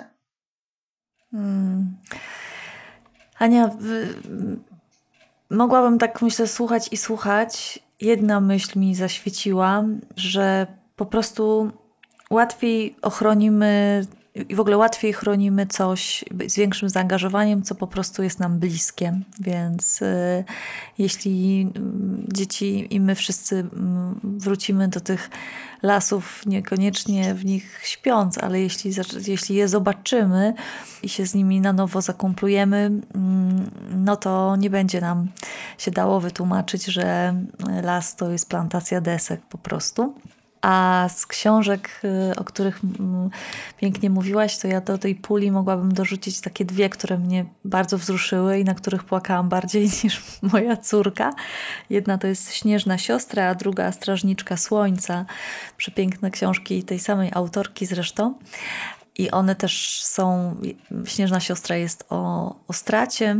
Hmm. Ania, w, mogłabym tak, myślę, słuchać i słuchać. Jedna myśl mi zaświeciła, że po prostu łatwiej ochronimy i w ogóle łatwiej chronimy coś z większym zaangażowaniem, co po prostu jest nam bliskie. Więc y, jeśli y, dzieci i my wszyscy y, wrócimy do tych lasów, niekoniecznie w nich śpiąc, ale jeśli, jeśli je zobaczymy i się z nimi na nowo zakumplujemy, y, no to nie będzie nam się dało wytłumaczyć, że las to jest plantacja desek po prostu. A z książek, o których pięknie mówiłaś, to ja do tej puli mogłabym dorzucić takie dwie, które mnie bardzo wzruszyły i na których płakałam bardziej niż moja córka. Jedna to jest Śnieżna siostra, a druga Strażniczka słońca. Przepiękne książki tej samej autorki zresztą. I one też są... Śnieżna siostra jest o, o stracie,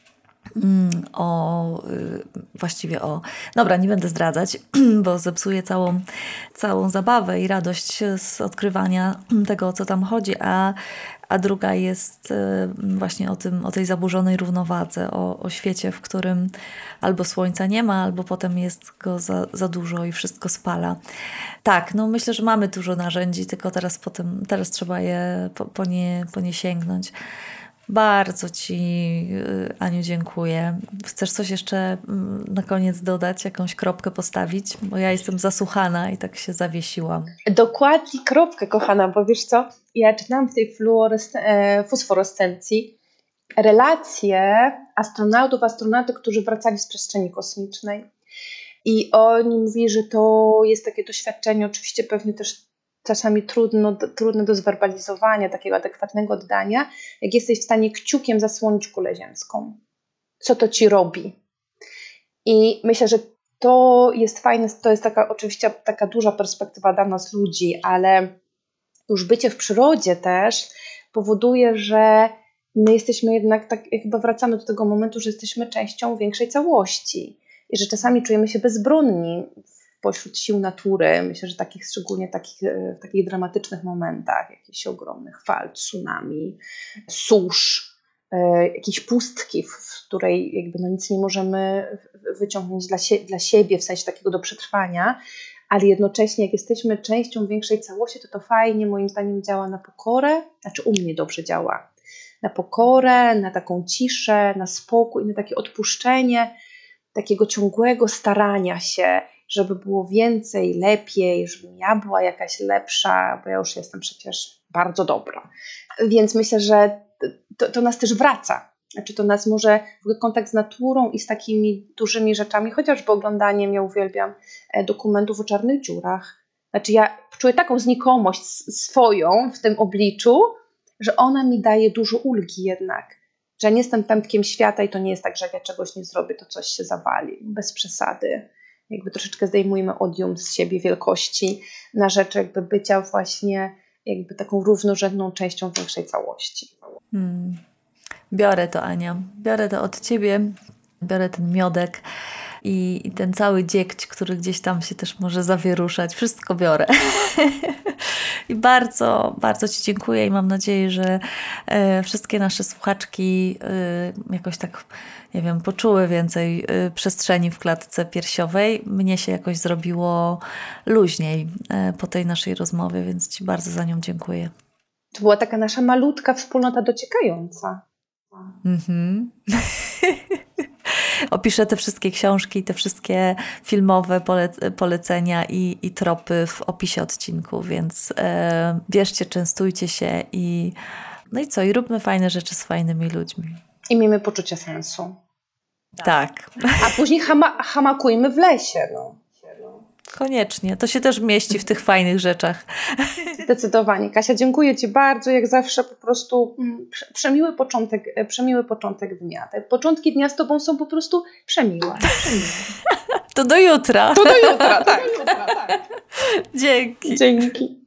o właściwie o... Dobra, nie będę zdradzać, bo zepsuję całą, całą zabawę i radość z odkrywania tego, o co tam chodzi, a, a druga jest właśnie o tym, o tej zaburzonej równowadze, o, o świecie, w którym albo słońca nie ma, albo potem jest go za, za dużo i wszystko spala. Tak, no myślę, że mamy dużo narzędzi, tylko teraz potem, teraz trzeba je po, po, nie, po nie sięgnąć. Bardzo Ci, Aniu, dziękuję. Chcesz coś jeszcze na koniec dodać, jakąś kropkę postawić? Bo ja jestem zasłuchana i tak się zawiesiłam. Dokładnie kropkę, kochana, bo wiesz co, ja czytałam w tej fluorescen- fosforescencji relacje astronautów, astronautek, którzy wracali z przestrzeni kosmicznej. I oni mówili, że to jest takie doświadczenie, oczywiście pewnie też czasami trudno, trudne do zwerbalizowania, takiego adekwatnego oddania, jak jesteś w stanie kciukiem zasłonić kulę ziemską. Co to ci robi? I myślę, że to jest fajne, to jest taka oczywiście taka duża perspektywa dla nas ludzi, ale już bycie w przyrodzie też powoduje, że my jesteśmy jednak, tak chyba wracamy do tego momentu, że jesteśmy częścią większej całości i że czasami czujemy się bezbronni pośród sił natury. Myślę, że takich, szczególnie takich, w takich dramatycznych momentach, jakichś ogromnych fal, tsunami, susz, jakiejś pustki, w której jakby no nic nie możemy wyciągnąć dla, sie- dla siebie, w sensie takiego do przetrwania, ale jednocześnie jak jesteśmy częścią większej całości, to to fajnie moim zdaniem działa na pokorę, znaczy u mnie dobrze działa, na pokorę, na taką ciszę, na spokój, na takie odpuszczenie, takiego ciągłego starania się, żeby było więcej, lepiej, żebym ja była jakaś lepsza, bo ja już jestem przecież bardzo dobra. Więc myślę, że to, to nas też wraca. Znaczy to nas może w ogóle kontakt z naturą i z takimi dużymi rzeczami, chociażby oglądaniem, ja uwielbiam dokumentów o czarnych dziurach. Znaczy ja czuję taką znikomość swoją w tym obliczu, że ona mi daje dużo ulgi jednak. Że nie jestem pępkiem świata i to nie jest tak, że jak ja czegoś nie zrobię, to coś się zawali. Bez przesady. Jakby troszeczkę zdejmujemy odium z siebie wielkości na rzecz jakby bycia właśnie jakby taką równorzędną częścią większej całości. Hmm. Biorę to, Ania. Biorę to od Ciebie. Biorę ten miodek i, i ten cały dziegć, który gdzieś tam się też może zawieruszać. Wszystko biorę. I bardzo, bardzo Ci dziękuję i mam nadzieję, że e, wszystkie nasze słuchaczki e, jakoś tak, nie wiem, poczuły więcej e, przestrzeni w klatce piersiowej. Mnie się jakoś zrobiło luźniej e, po tej naszej rozmowie, więc Ci bardzo za nią dziękuję. To była taka nasza malutka wspólnota dociekająca. Mhm. Opiszę te wszystkie książki, te wszystkie filmowe pole- polecenia i, i tropy w opisie odcinku, więc e, bierzcie, częstujcie się i no i co, i róbmy fajne rzeczy z fajnymi ludźmi. I miejmy poczucie sensu. Tak. A później hama- hamakujmy w lesie. No. Koniecznie. To się też mieści w tych fajnych rzeczach. Zdecydowanie. Kasia, dziękuję Ci bardzo. Jak zawsze po prostu mm, przemiły początek, przemiły początek dnia. Te początki dnia z Tobą są po prostu przemiłe. przemiłe. To do jutra. To do jutra, tak. Do jutra, tak. Dzięki. Dzięki.